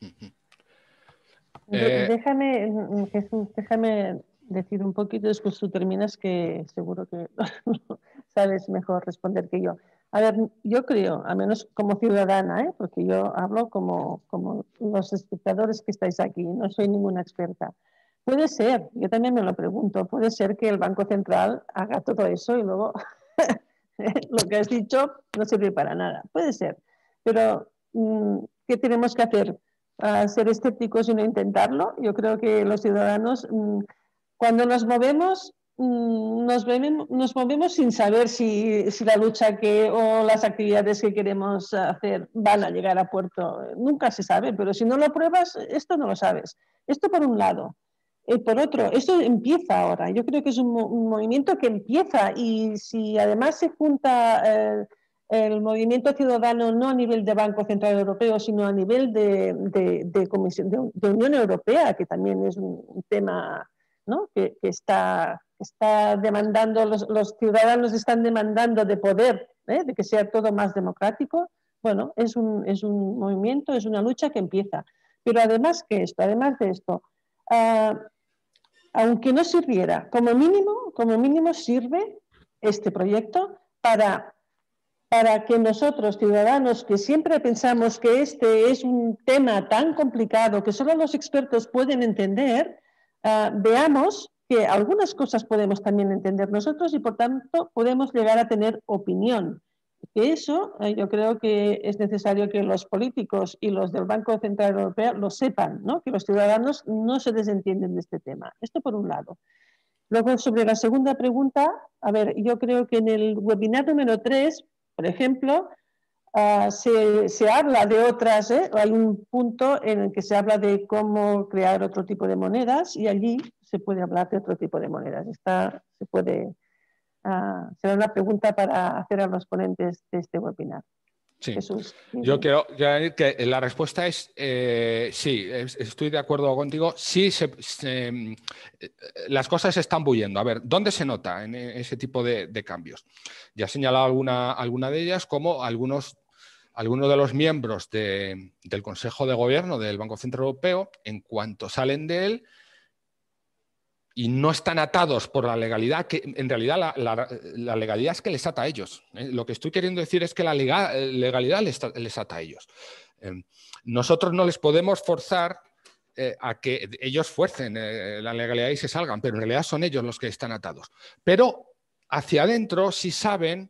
Eh... Déjame, Jesús, déjame decir un poquito, después tú terminas, que seguro que sabes mejor responder que yo. A ver, yo creo, al menos como ciudadana, ¿eh? Porque yo hablo como, como los espectadores que estáis aquí, no soy ninguna experta. Puede ser, yo también me lo pregunto, puede ser que el Banco Central haga todo eso y luego lo que has dicho no sirve para nada. Puede ser, pero ¿qué tenemos que hacer? ¿A ser escépticos y no intentarlo? Yo creo que los ciudadanos, cuando nos movemos, nos movemos, nos movemos sin saber si, si la lucha que, o las actividades que queremos hacer van a llegar a puerto. Nunca se sabe, pero si no lo pruebas, esto no lo sabes. Esto por un lado. eh, por otro, esto empieza ahora. Yo creo que es un, un movimiento que empieza y si además se junta eh, el movimiento ciudadano no a nivel de Banco Central Europeo, sino a nivel de, de, de, Comisión, de, de Unión Europea, que también es un, un tema, ¿no? que, que está, está demandando, los, los ciudadanos están demandando de poder, ¿eh? de que sea todo más democrático. Bueno, es un, es un movimiento, es una lucha que empieza. Pero además que esto, además de esto, uh, aunque no sirviera, como mínimo, como mínimo sirve este proyecto para, para que nosotros, ciudadanos, que siempre pensamos que este es un tema tan complicado que solo los expertos pueden entender, uh, veamos que algunas cosas podemos también entender nosotros y por tanto podemos llegar a tener opinión. Que eso eh, yo creo que es necesario que los políticos y los del Banco Central Europeo lo sepan, ¿no? Que los ciudadanos no se desentienden de este tema. Esto por un lado. Luego, sobre la segunda pregunta, a ver, yo creo que en el webinar número tres, por ejemplo, uh, se, se habla de otras, ¿eh? Hay un punto en el que se habla de cómo crear otro tipo de monedas y allí se puede hablar de otro tipo de monedas. Está, se puede... Uh, será una pregunta para hacer a los ponentes de este webinar. Sí. Jesús. Yo quiero añadir que la respuesta es eh, sí, estoy de acuerdo contigo. Sí, se, se, las cosas se están bullendo. A ver, ¿dónde se nota en ese tipo de, de cambios? Ya he señalado alguna, alguna de ellas, como algunos, algunos de los miembros de, del Consejo de Gobierno del Banco Central Europeo, en cuanto salen de él, y no están atados por la legalidad, que en realidad la, la, la legalidad es que les ata a ellos. ¿eh? Lo que estoy queriendo decir es que la legal, legalidad les, les ata a ellos. Eh, nosotros no les podemos forzar eh, a que ellos fuercen eh, la legalidad y se salgan, pero en realidad son ellos los que están atados. Pero hacia adentro sí saben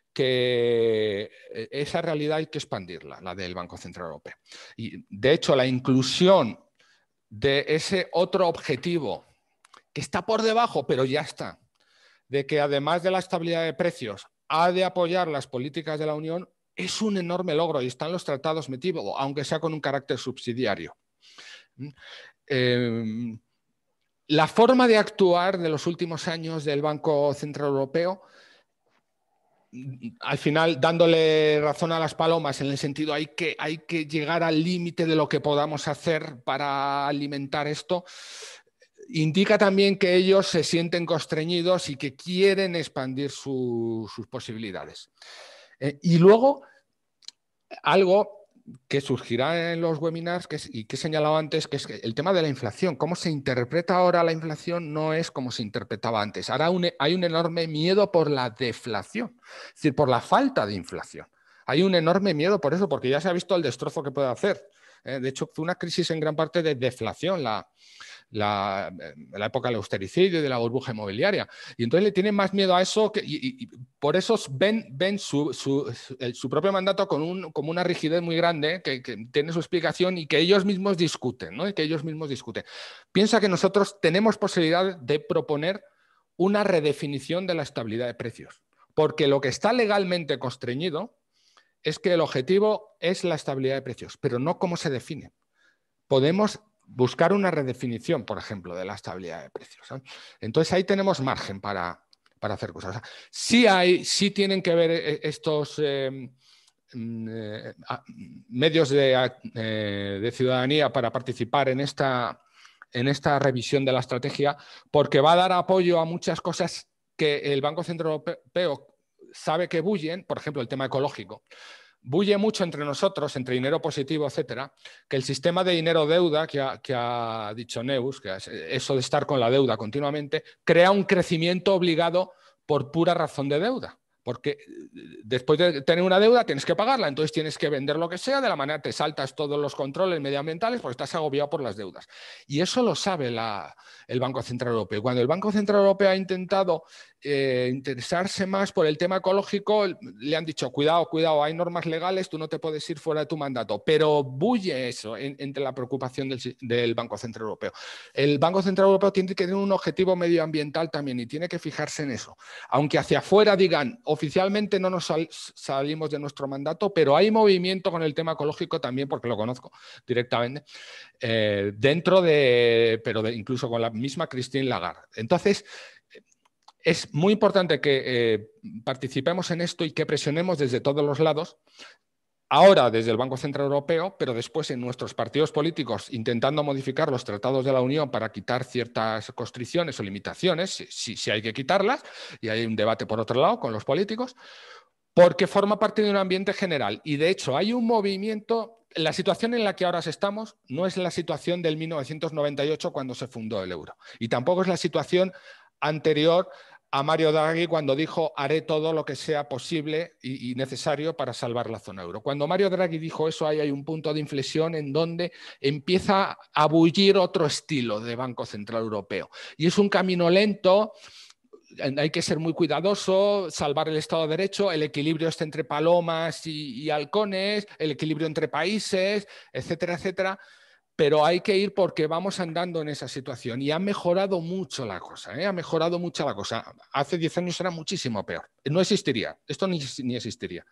que esa realidad hay que expandirla, la del Banco Central Europeo. Y de hecho la inclusión de ese otro objetivo que está por debajo, pero ya está, de que además de la estabilidad de precios ha de apoyar las políticas de la Unión, es un enorme logro y están los tratados metidos, aunque sea con un carácter subsidiario. Eh, la forma de actuar de los últimos años del Banco Central Europeo, al final dándole razón a las palomas en el sentido hay que, hay que llegar al límite de lo que podamos hacer para alimentar esto, indica también que ellos se sienten constreñidos y que quieren expandir su, sus posibilidades. Eh, y luego, algo que surgirá en los webinars que es, y que he señalado antes, que es el tema de la inflación. Cómo se interpreta ahora la inflación no es como se interpretaba antes. Ahora un, hay un enorme miedo por la deflación, es decir, por la falta de inflación. Hay un enorme miedo por eso, porque ya se ha visto el destrozo que puede hacer. Eh, de hecho, fue una crisis en gran parte de deflación, la... La, la época del austericidio y de la burbuja inmobiliaria. Y entonces le tienen más miedo a eso que, y, y por eso ven, ven su, su, su propio mandato con un, como una rigidez muy grande que, que tiene su explicación y que ellos mismos discuten, ¿no? Y que ellos mismos discuten. Piensa que nosotros tenemos posibilidad de proponer una redefinición de la estabilidad de precios, porque lo que está legalmente constreñido es que el objetivo es la estabilidad de precios, pero no cómo se define. Podemos buscar una redefinición, por ejemplo, de la estabilidad de precios, ¿eh? Entonces ahí tenemos margen para, para hacer cosas. O sea, sí, hay, sí tienen que ver estos eh, eh, medios de, eh, de ciudadanía para participar en esta, en esta revisión de la estrategia, porque va a dar apoyo a muchas cosas que el Banco Central Europeo sabe que bullen, por ejemplo, el tema ecológico. Bulle mucho entre nosotros, entre dinero positivo, etcétera, que el sistema de dinero-deuda que ha, que ha dicho Neus, que es eso de estar con la deuda continuamente, crea un crecimiento obligado por pura razón de deuda. Porque después de tener una deuda tienes que pagarla, entonces tienes que vender lo que sea, de la manera te saltas todos los controles medioambientales porque estás agobiado por las deudas. Y eso lo sabe la, el Banco Central Europeo. Cuando el Banco Central Europeo ha intentado eh, interesarse más por el tema ecológico, le han dicho, cuidado, cuidado, hay normas legales, tú no te puedes ir fuera de tu mandato. Pero bulle eso en, entre la preocupación del, del Banco Central Europeo. El Banco Central Europeo tiene que tener un objetivo medioambiental también y tiene que fijarse en eso. Aunque hacia afuera digan, oficialmente no nos sal, salimos de nuestro mandato, pero hay movimiento con el tema ecológico también, porque lo conozco directamente, eh, dentro de, pero de, incluso con la misma Christine Lagarde. Entonces, es muy importante que eh, participemos en esto y que presionemos desde todos los lados, ahora desde el Banco Central Europeo, pero después en nuestros partidos políticos intentando modificar los tratados de la Unión para quitar ciertas constricciones o limitaciones, si, si hay que quitarlas, y hay un debate por otro lado con los políticos, porque forma parte de un ambiente general. Y de hecho hay un movimiento, la situación en la que ahora estamos no es la situación del mil novecientos noventa y ocho cuando se fundó el euro, y tampoco es la situación anterior a Mario Draghi cuando dijo haré todo lo que sea posible y, y necesario para salvar la zona euro. Cuando Mario Draghi dijo eso, ahí hay un punto de inflexión en donde empieza a bullir otro estilo de Banco Central Europeo. Y es un camino lento, hay que ser muy cuidadoso, salvar el Estado de Derecho, el equilibrio este entre palomas y, y halcones, el equilibrio entre países, etcétera, etcétera. Pero hay que ir porque vamos andando en esa situación y ha mejorado mucho la cosa, ¿eh? Ha mejorado mucho la cosa. Hace diez años era muchísimo peor. No existiría, esto ni, ni existiría.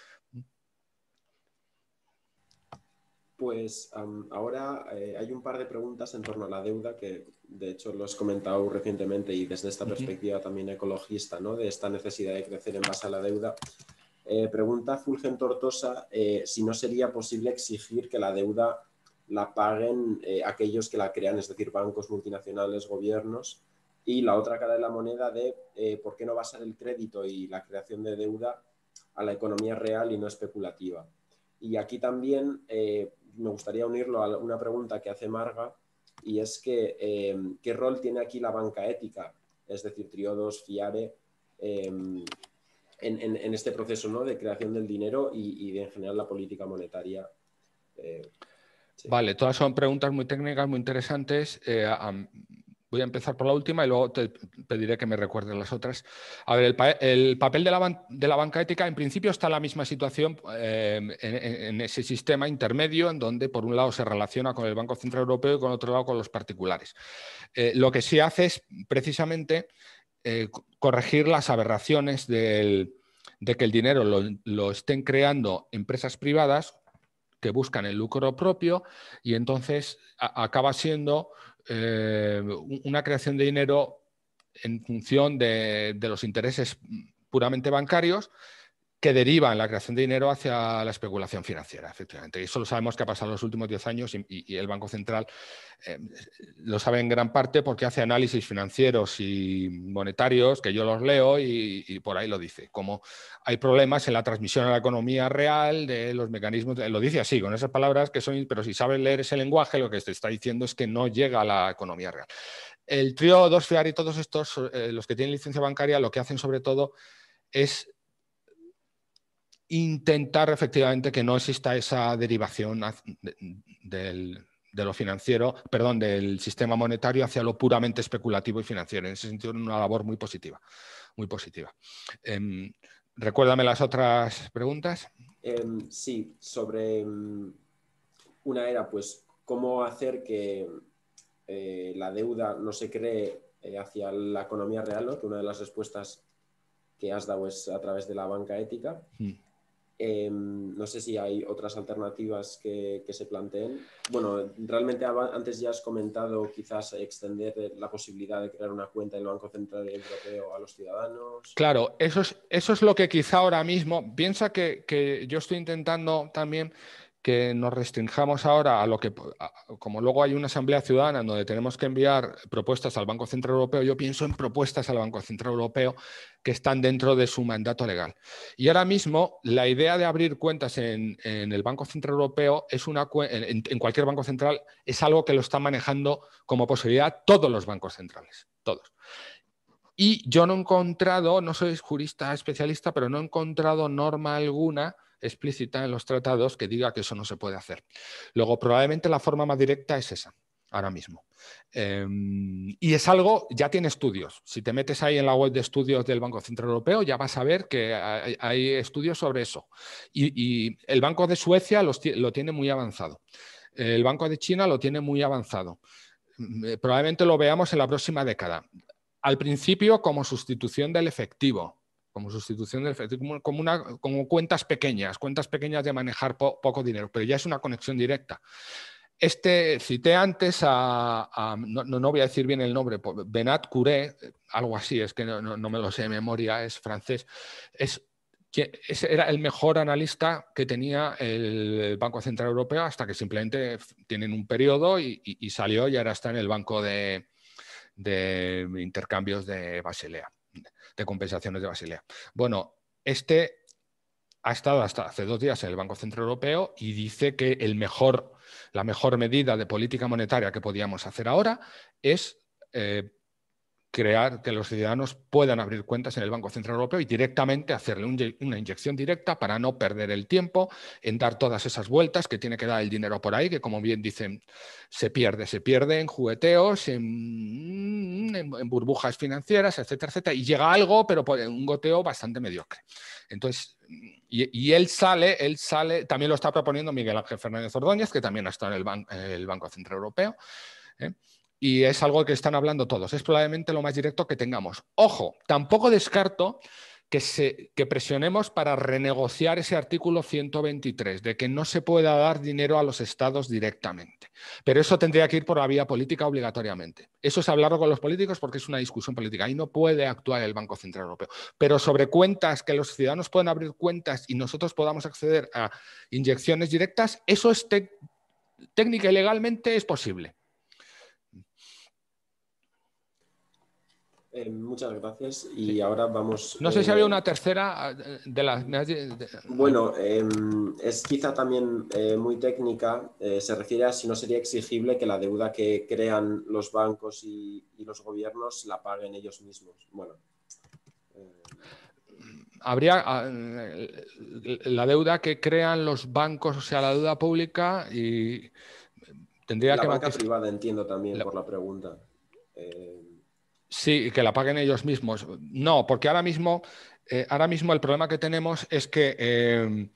Pues um, ahora eh, hay un par de preguntas en torno a la deuda que de hecho lo has comentado recientemente y desde esta perspectiva también ecologista, ¿no? De esta necesidad de crecer en base a la deuda. Eh, pregunta Fulgen Tortosa eh, si no sería posible exigir que la deuda la paguen eh, aquellos que la crean, es decir, bancos, multinacionales, gobiernos, y la otra cara de la moneda de eh, por qué no basar el crédito y la creación de deuda a la economía real y no especulativa. Y aquí también eh, me gustaría unirlo a una pregunta que hace Marga, y es que eh, ¿qué rol tiene aquí la banca ética? Es decir, Triodos, Fiare, eh, en, en, en este proceso, ¿no? De creación del dinero y, y de, en general, la política monetaria. Eh, Sí. Vale, todas son preguntas muy técnicas, muy interesantes. Eh, um, voy a empezar por la última y luego te pediré que me recuerdes las otras. A ver, el, pa el papel de la, de la banca ética, en principio está en la misma situación eh, en, en ese sistema intermedio en donde por un lado se relaciona con el Banco Central Europeo y con otro lado con los particulares. Eh, lo que sí hace es precisamente eh, corregir las aberraciones del, de que el dinero lo, lo estén creando empresas privadas que buscan el lucro propio y entonces a, acaba siendo eh, una creación de dinero en función de, de los intereses puramente bancarios que derivan la creación de dinero hacia la especulación financiera, efectivamente. Y eso lo sabemos que ha pasado en los últimos diez años y, y el Banco Central eh, lo sabe en gran parte porque hace análisis financieros y monetarios, que yo los leo y, y por ahí lo dice. Como hay problemas en la transmisión a la economía real de los mecanismos, lo dice así, con esas palabras que son, pero si sabes leer ese lenguaje, lo que te está diciendo es que no llega a la economía real. El Triodos, Fiare y todos estos, eh, los que tienen licencia bancaria, lo que hacen sobre todo es intentar efectivamente que no exista esa derivación del, de lo financiero, perdón, del sistema monetario hacia lo puramente especulativo y financiero. En ese sentido, una labor muy positiva, muy positiva. Eh, recuérdame las otras preguntas. Eh, sí, sobre um, una era, pues, cómo hacer que eh, la deuda no se cree eh, hacia la economía real, ¿no? Que una de las respuestas que has dado es a través de la banca ética. Mm. Eh, no sé si hay otras alternativas que, que se planteen. Bueno, realmente antes ya has comentado quizás extender la posibilidad de crear una cuenta en el Banco Central Europeo a los ciudadanos. Claro, eso es, eso es lo que quizá ahora mismo, piensa que, que yo estoy intentando también que nos restringamos ahora a lo que, como luego hay una asamblea ciudadana donde tenemos que enviar propuestas al Banco Central Europeo, yo pienso en propuestas al Banco Central Europeo que están dentro de su mandato legal. Y ahora mismo la idea de abrir cuentas en, en el Banco Central Europeo, es una, en, en cualquier banco central, es algo que lo están manejando como posibilidad todos los bancos centrales, todos. Y yo no he encontrado, no soy jurista especialista, pero no he encontrado norma alguna explícita en los tratados que diga que eso no se puede hacer. Luego, probablemente la forma más directa es esa, ahora mismo. Eh, y es algo, ya tiene estudios. Si te metes ahí en la web de estudios del Banco Central Europeo, ya vas a ver que hay, hay estudios sobre eso. Y, y el Banco de Suecia los, lo tiene muy avanzado. El Banco de China lo tiene muy avanzado. Eh, probablemente lo veamos en la próxima década. Al principio como sustitución del efectivo, como sustitución del efectivo, como, como, una, como cuentas pequeñas, cuentas pequeñas de manejar po, poco dinero, pero ya es una conexión directa. Este, cité antes a, a no, no voy a decir bien el nombre, Bernard Couré, algo así, es que no, no, no me lo sé de memoria, es francés, es, ese era el mejor analista que tenía el Banco Central Europeo hasta que simplemente tienen un periodo y, y, y salió y ahora está en el Banco de, de Intercambios de Basilea, de compensaciones de Basilea. Bueno, este ha estado hasta hace dos días en el Banco Central Europeo y dice que el mejor, la mejor medida de política monetaria que podíamos hacer ahora es eh, crear que los ciudadanos puedan abrir cuentas en el Banco Central Europeo y directamente hacerle un, una inyección directa para no perder el tiempo en dar todas esas vueltas que tiene que dar el dinero por ahí, que como bien dicen, se pierde, se pierde en jugueteos, en, en, en burbujas financieras, etcétera, etcétera, y llega algo, pero por un goteo bastante mediocre. Entonces, y, y él sale, él sale, también lo está proponiendo Miguel Ángel Fernández Ordóñez, que también ha estado en el, ban, el Banco Central Europeo, ¿eh? Y es algo que están hablando todos. Es probablemente lo más directo que tengamos. Ojo, tampoco descarto que, se, que presionemos para renegociar ese artículo ciento veintitrés, de que no se pueda dar dinero a los estados directamente. Pero eso tendría que ir por la vía política obligatoriamente. Eso es hablarlo con los políticos porque es una discusión política. Ahí no puede actuar el Banco Central Europeo. Pero sobre cuentas, que los ciudadanos puedan abrir cuentas y nosotros podamos acceder a inyecciones directas, eso es técnica y legalmente es posible. Eh, muchas gracias y sí. Ahora vamos... No sé eh, si había una tercera de las... Bueno, eh, es quizá también eh, muy técnica, eh, se refiere a si no sería exigible que la deuda que crean los bancos y, y los gobiernos la paguen ellos mismos. Bueno... Eh... Habría la deuda que crean los bancos, o sea, la deuda pública y tendría la que... La banca privada entiendo también la... por la pregunta. Eh... Sí, que la paguen ellos mismos. No, porque ahora mismo, eh, ahora mismo el problema que tenemos es que eh,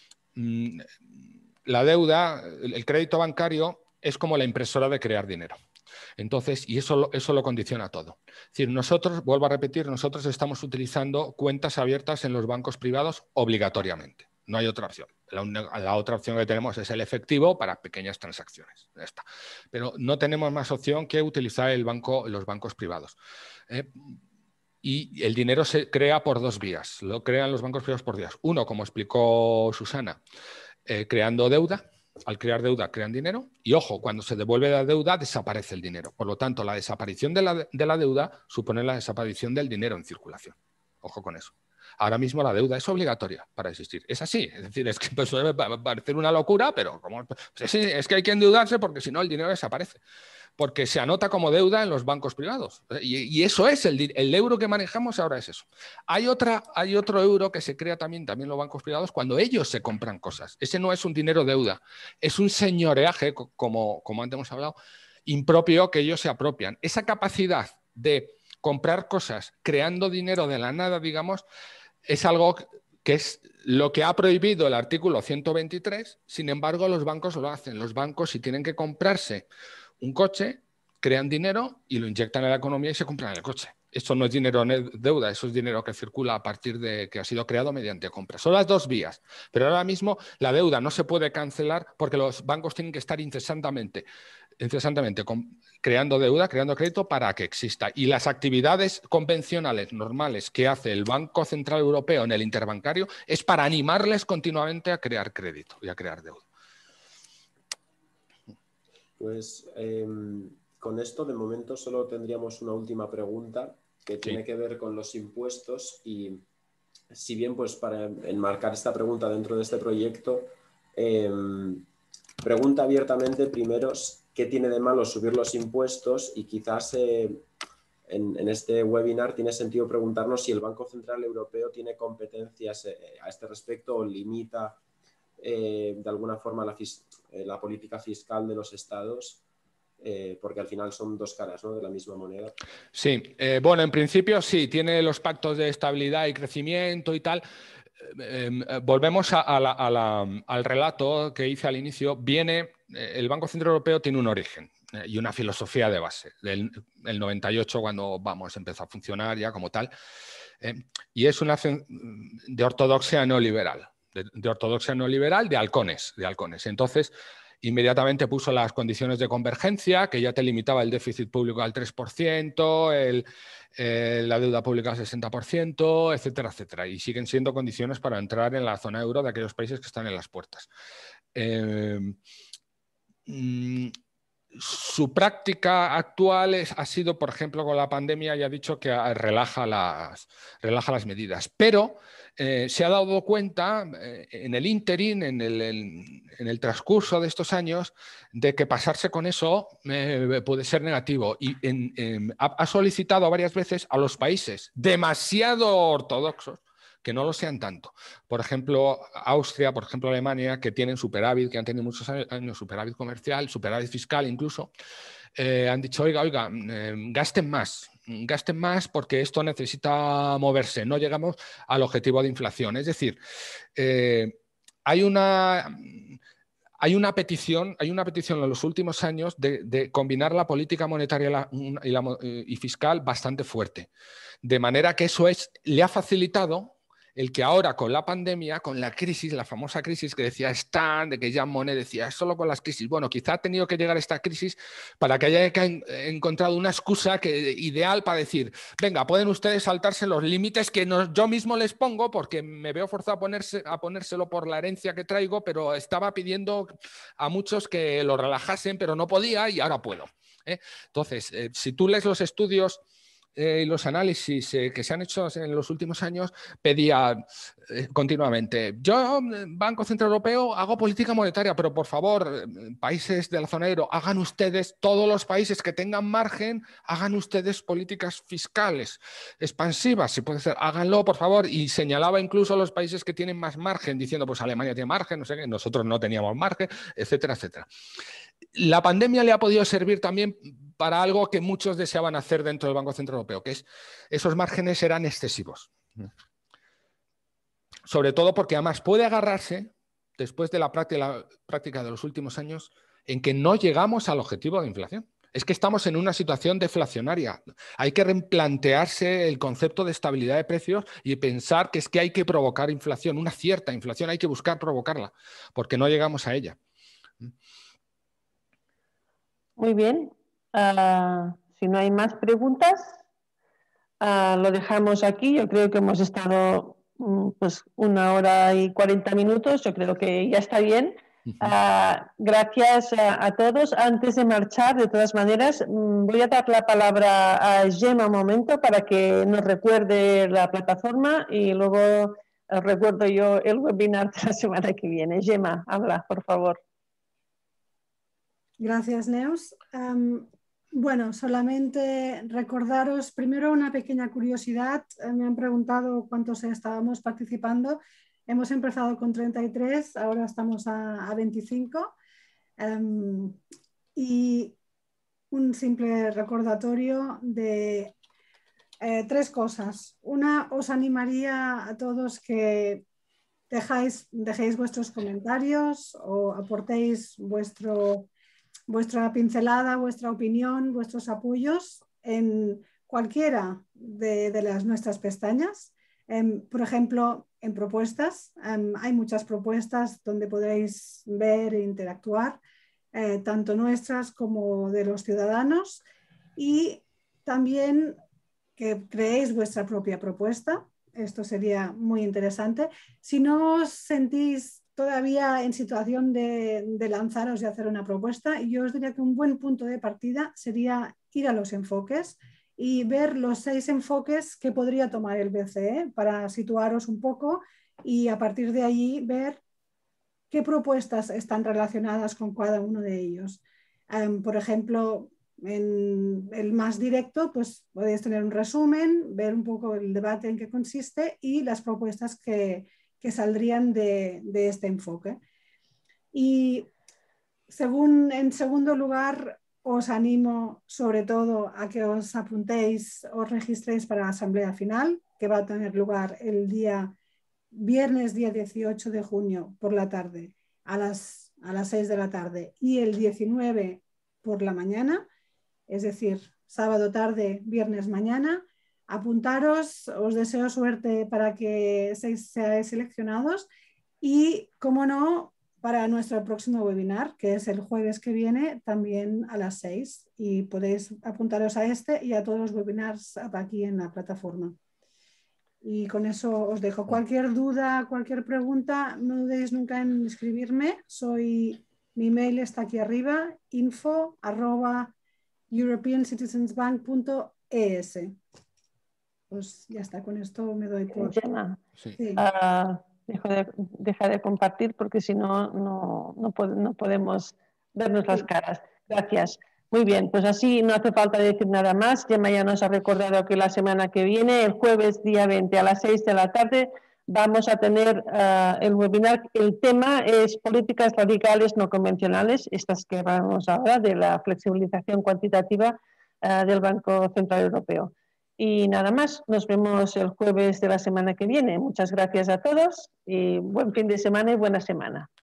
la deuda, el crédito bancario es como la impresora de crear dinero. Entonces, y eso, eso lo condiciona todo. Es decir, nosotros, vuelvo a repetir, nosotros estamos utilizando cuentas abiertas en los bancos privados obligatoriamente. No hay otra opción. La, la otra opción que tenemos es el efectivo para pequeñas transacciones. Ya está. Pero no tenemos más opción que utilizar el banco, los bancos privados. ¿eh? Y el dinero se crea por dos vías. Lo crean los bancos privados por vías. Uno, como explicó Susana, eh, creando deuda. Al crear deuda crean dinero. Y ojo, cuando se devuelve la deuda desaparece el dinero. Por lo tanto, la desaparición de la, de la deuda supone la desaparición del dinero en circulación. Ojo con eso. Ahora mismo la deuda es obligatoria para existir. Es así. Es decir, es que pues, puede parecer una locura, pero como, pues, sí, es que hay que endeudarse porque si no el dinero desaparece. Porque se anota como deuda en los bancos privados. Y, y eso es, el, el euro que manejamos ahora es eso. Hay, otra, hay otro euro que se crea también, también en los bancos privados cuando ellos se compran cosas. Ese no es un dinero deuda, es un señoreaje, como, como antes hemos hablado, impropio que ellos se apropian. Esa capacidad de comprar cosas creando dinero de la nada, digamos, es algo que es lo que ha prohibido el artículo ciento veintitrés, sin embargo los bancos lo hacen. Los bancos, si tienen que comprarse un coche, crean dinero y lo inyectan en la economía y se compran el coche. Eso no es dinero deuda, eso es dinero que circula a partir de que ha sido creado mediante compra. Son las dos vías, pero ahora mismo la deuda no se puede cancelar porque los bancos tienen que estar incesantemente, incesantemente con, creando deuda, creando crédito para que exista. Y las actividades convencionales, normales, que hace el Banco Central Europeo en el interbancario es para animarles continuamente a crear crédito y a crear deuda. Pues eh, con esto de momento solo tendríamos una última pregunta que tiene sí. que ver con los impuestos y si bien pues para enmarcar esta pregunta dentro de este proyecto, eh, pregunta abiertamente primero qué tiene de malo subir los impuestos y quizás eh, en, en este webinar tiene sentido preguntarnos si el Banco Central Europeo tiene competencias eh, a este respecto o limita eh, de alguna forma la, eh, la política fiscal de los estados. Eh, porque al final son dos caras, ¿no?, de la misma moneda. Sí, eh, bueno, en principio sí, tiene los pactos de estabilidad y crecimiento y tal. Eh, eh, volvemos a, a la, a la, al relato que hice al inicio. Viene, eh, el Banco Central Europeo tiene un origen. y una filosofía de base. Del el noventa y ocho, cuando vamos, empezó a funcionar ya como tal. Eh, y es una de ortodoxia neoliberal, de, de ortodoxia neoliberal de halcones, de halcones. Entonces, inmediatamente puso las condiciones de convergencia, que ya te limitaba el déficit público al tres por ciento, el, eh, la deuda pública al sesenta por ciento, etcétera, etcétera. Y siguen siendo condiciones para entrar en la zona euro de aquellos países que están en las puertas. Eh, mm, Su práctica actual es, ha sido, por ejemplo, con la pandemia, ya ha dicho que relaja las, relaja las medidas, pero eh, se ha dado cuenta eh, en el ínterin, en el, en, en el transcurso de estos años, de que pasarse con eso eh, puede ser negativo y en, en, ha, ha solicitado varias veces a los países demasiado ortodoxos que no lo sean tanto. Por ejemplo, Austria, por ejemplo, Alemania, que tienen superávit, que han tenido muchos años superávit comercial, superávit fiscal incluso, eh, han dicho, oiga, oiga, eh, gasten más, gasten más porque esto necesita moverse, no llegamos al objetivo de inflación. Es decir, eh, hay una... Hay una petición, hay una petición en los últimos años de, de combinar la política monetaria y, la, y, la, y fiscal bastante fuerte. De manera que eso es, le ha facilitado el que ahora con la pandemia, con la crisis, la famosa crisis que decía Stan, de que Jean Monnet decía, es solo con las crisis. Bueno, quizá ha tenido que llegar esta crisis para que haya encontrado una excusa que, ideal para decir, venga, pueden ustedes saltarse los límites que no, yo mismo les pongo porque me veo forzado a, ponerse, a ponérselo por la herencia que traigo, pero estaba pidiendo a muchos que lo relajasen, pero no podía y ahora puedo. ¿eh? Entonces, eh, si tú lees los estudios y eh, los análisis eh, que se han hecho en los últimos años, pedía eh, continuamente, yo, Banco Central Europeo, hago política monetaria, pero por favor, países de la zona euro, hagan ustedes, todos los países que tengan margen, hagan ustedes políticas fiscales expansivas, si puede ser, háganlo, por favor, y señalaba incluso a los países que tienen más margen, diciendo, pues Alemania tiene margen, no sé qué, nosotros no teníamos margen, etcétera, etcétera. La pandemia le ha podido servir también para algo que muchos deseaban hacer dentro del Banco Central Europeo, que es esos márgenes eran excesivos. Sobre todo porque además puede agarrarse, después de la práctica, la práctica de los últimos años, en que no llegamos al objetivo de inflación. Es que estamos en una situación deflacionaria. Hay que replantearse el concepto de estabilidad de precios y pensar que es que hay que provocar inflación, una cierta inflación, hay que buscar provocarla, porque no llegamos a ella. Muy bien. Uh, si no hay más preguntas, uh, lo dejamos aquí. Yo creo que hemos estado um, pues una hora y cuarenta minutos. Yo creo que ya está bien. Uh, gracias a, a todos. Antes de marchar, de todas maneras, um, voy a dar la palabra a Gemma un momento para que nos recuerde la plataforma y luego uh, recuerdo yo el webinar de la semana que viene. Gemma, habla, por favor. Gracias, Neus. Um, bueno, solamente recordaros primero una pequeña curiosidad. Me han preguntado cuántos estábamos participando. Hemos empezado con treinta y tres, ahora estamos a, a veinticinco. Um, y un simple recordatorio de eh, tres cosas. Una, os animaría a todos que dejáis, dejéis vuestros comentarios o aportéis vuestro... vuestra pincelada, vuestra opinión, vuestros apoyos en cualquiera de, de las nuestras pestañas. Eh, por ejemplo, en propuestas. Eh, hay muchas propuestas donde podréis ver e interactuar, eh, tanto nuestras como de los ciudadanos. Y también que creéis vuestra propia propuesta. Esto sería muy interesante. Si no os sentís todavía en situación de, de lanzaros y hacer una propuesta, yo os diría que un buen punto de partida sería ir a los enfoques y ver los seis enfoques que podría tomar el B C E para situaros un poco y a partir de allí ver qué propuestas están relacionadas con cada uno de ellos. Um, por ejemplo, en el más directo, pues podéis tener un resumen, ver un poco el debate en qué consiste y las propuestas que que saldrían de, de este enfoque. Y según, en segundo lugar, os animo sobre todo a que os apuntéis, os registréis para la asamblea final, que va a tener lugar el día viernes, día dieciocho de junio, por la tarde, a las, a las seis de la tarde, y el diecinueve por la mañana, es decir, sábado tarde, viernes mañana. Apuntaros, os deseo suerte para que seáis, seáis seleccionados y, como no, para nuestro próximo webinar, que es el jueves que viene, también a las seis. Y podéis apuntaros a este y a todos los webinars aquí en la plataforma. Y con eso os dejo. Cualquier duda, cualquier pregunta, no dudéis nunca en escribirme. Soy, mi mail está aquí arriba, info arroba european citizens bank punto e s. Pues ya está, con esto me doy por... Gemma, sí. uh, dejo de, deja de compartir porque si no, no, no, pod no podemos vernos las caras. Gracias. Muy bien, pues así no hace falta decir nada más. Gemma ya nos ha recordado que la semana que viene, el jueves día veinte a las seis de la tarde, vamos a tener uh, el webinar. El tema es políticas radicales no convencionales, estas que vamos ahora, de la flexibilización cuantitativa uh, del Banco Central Europeo. Y nada más, nos vemos el jueves de la semana que viene. Muchas gracias a todos y buen fin de semana y buena semana.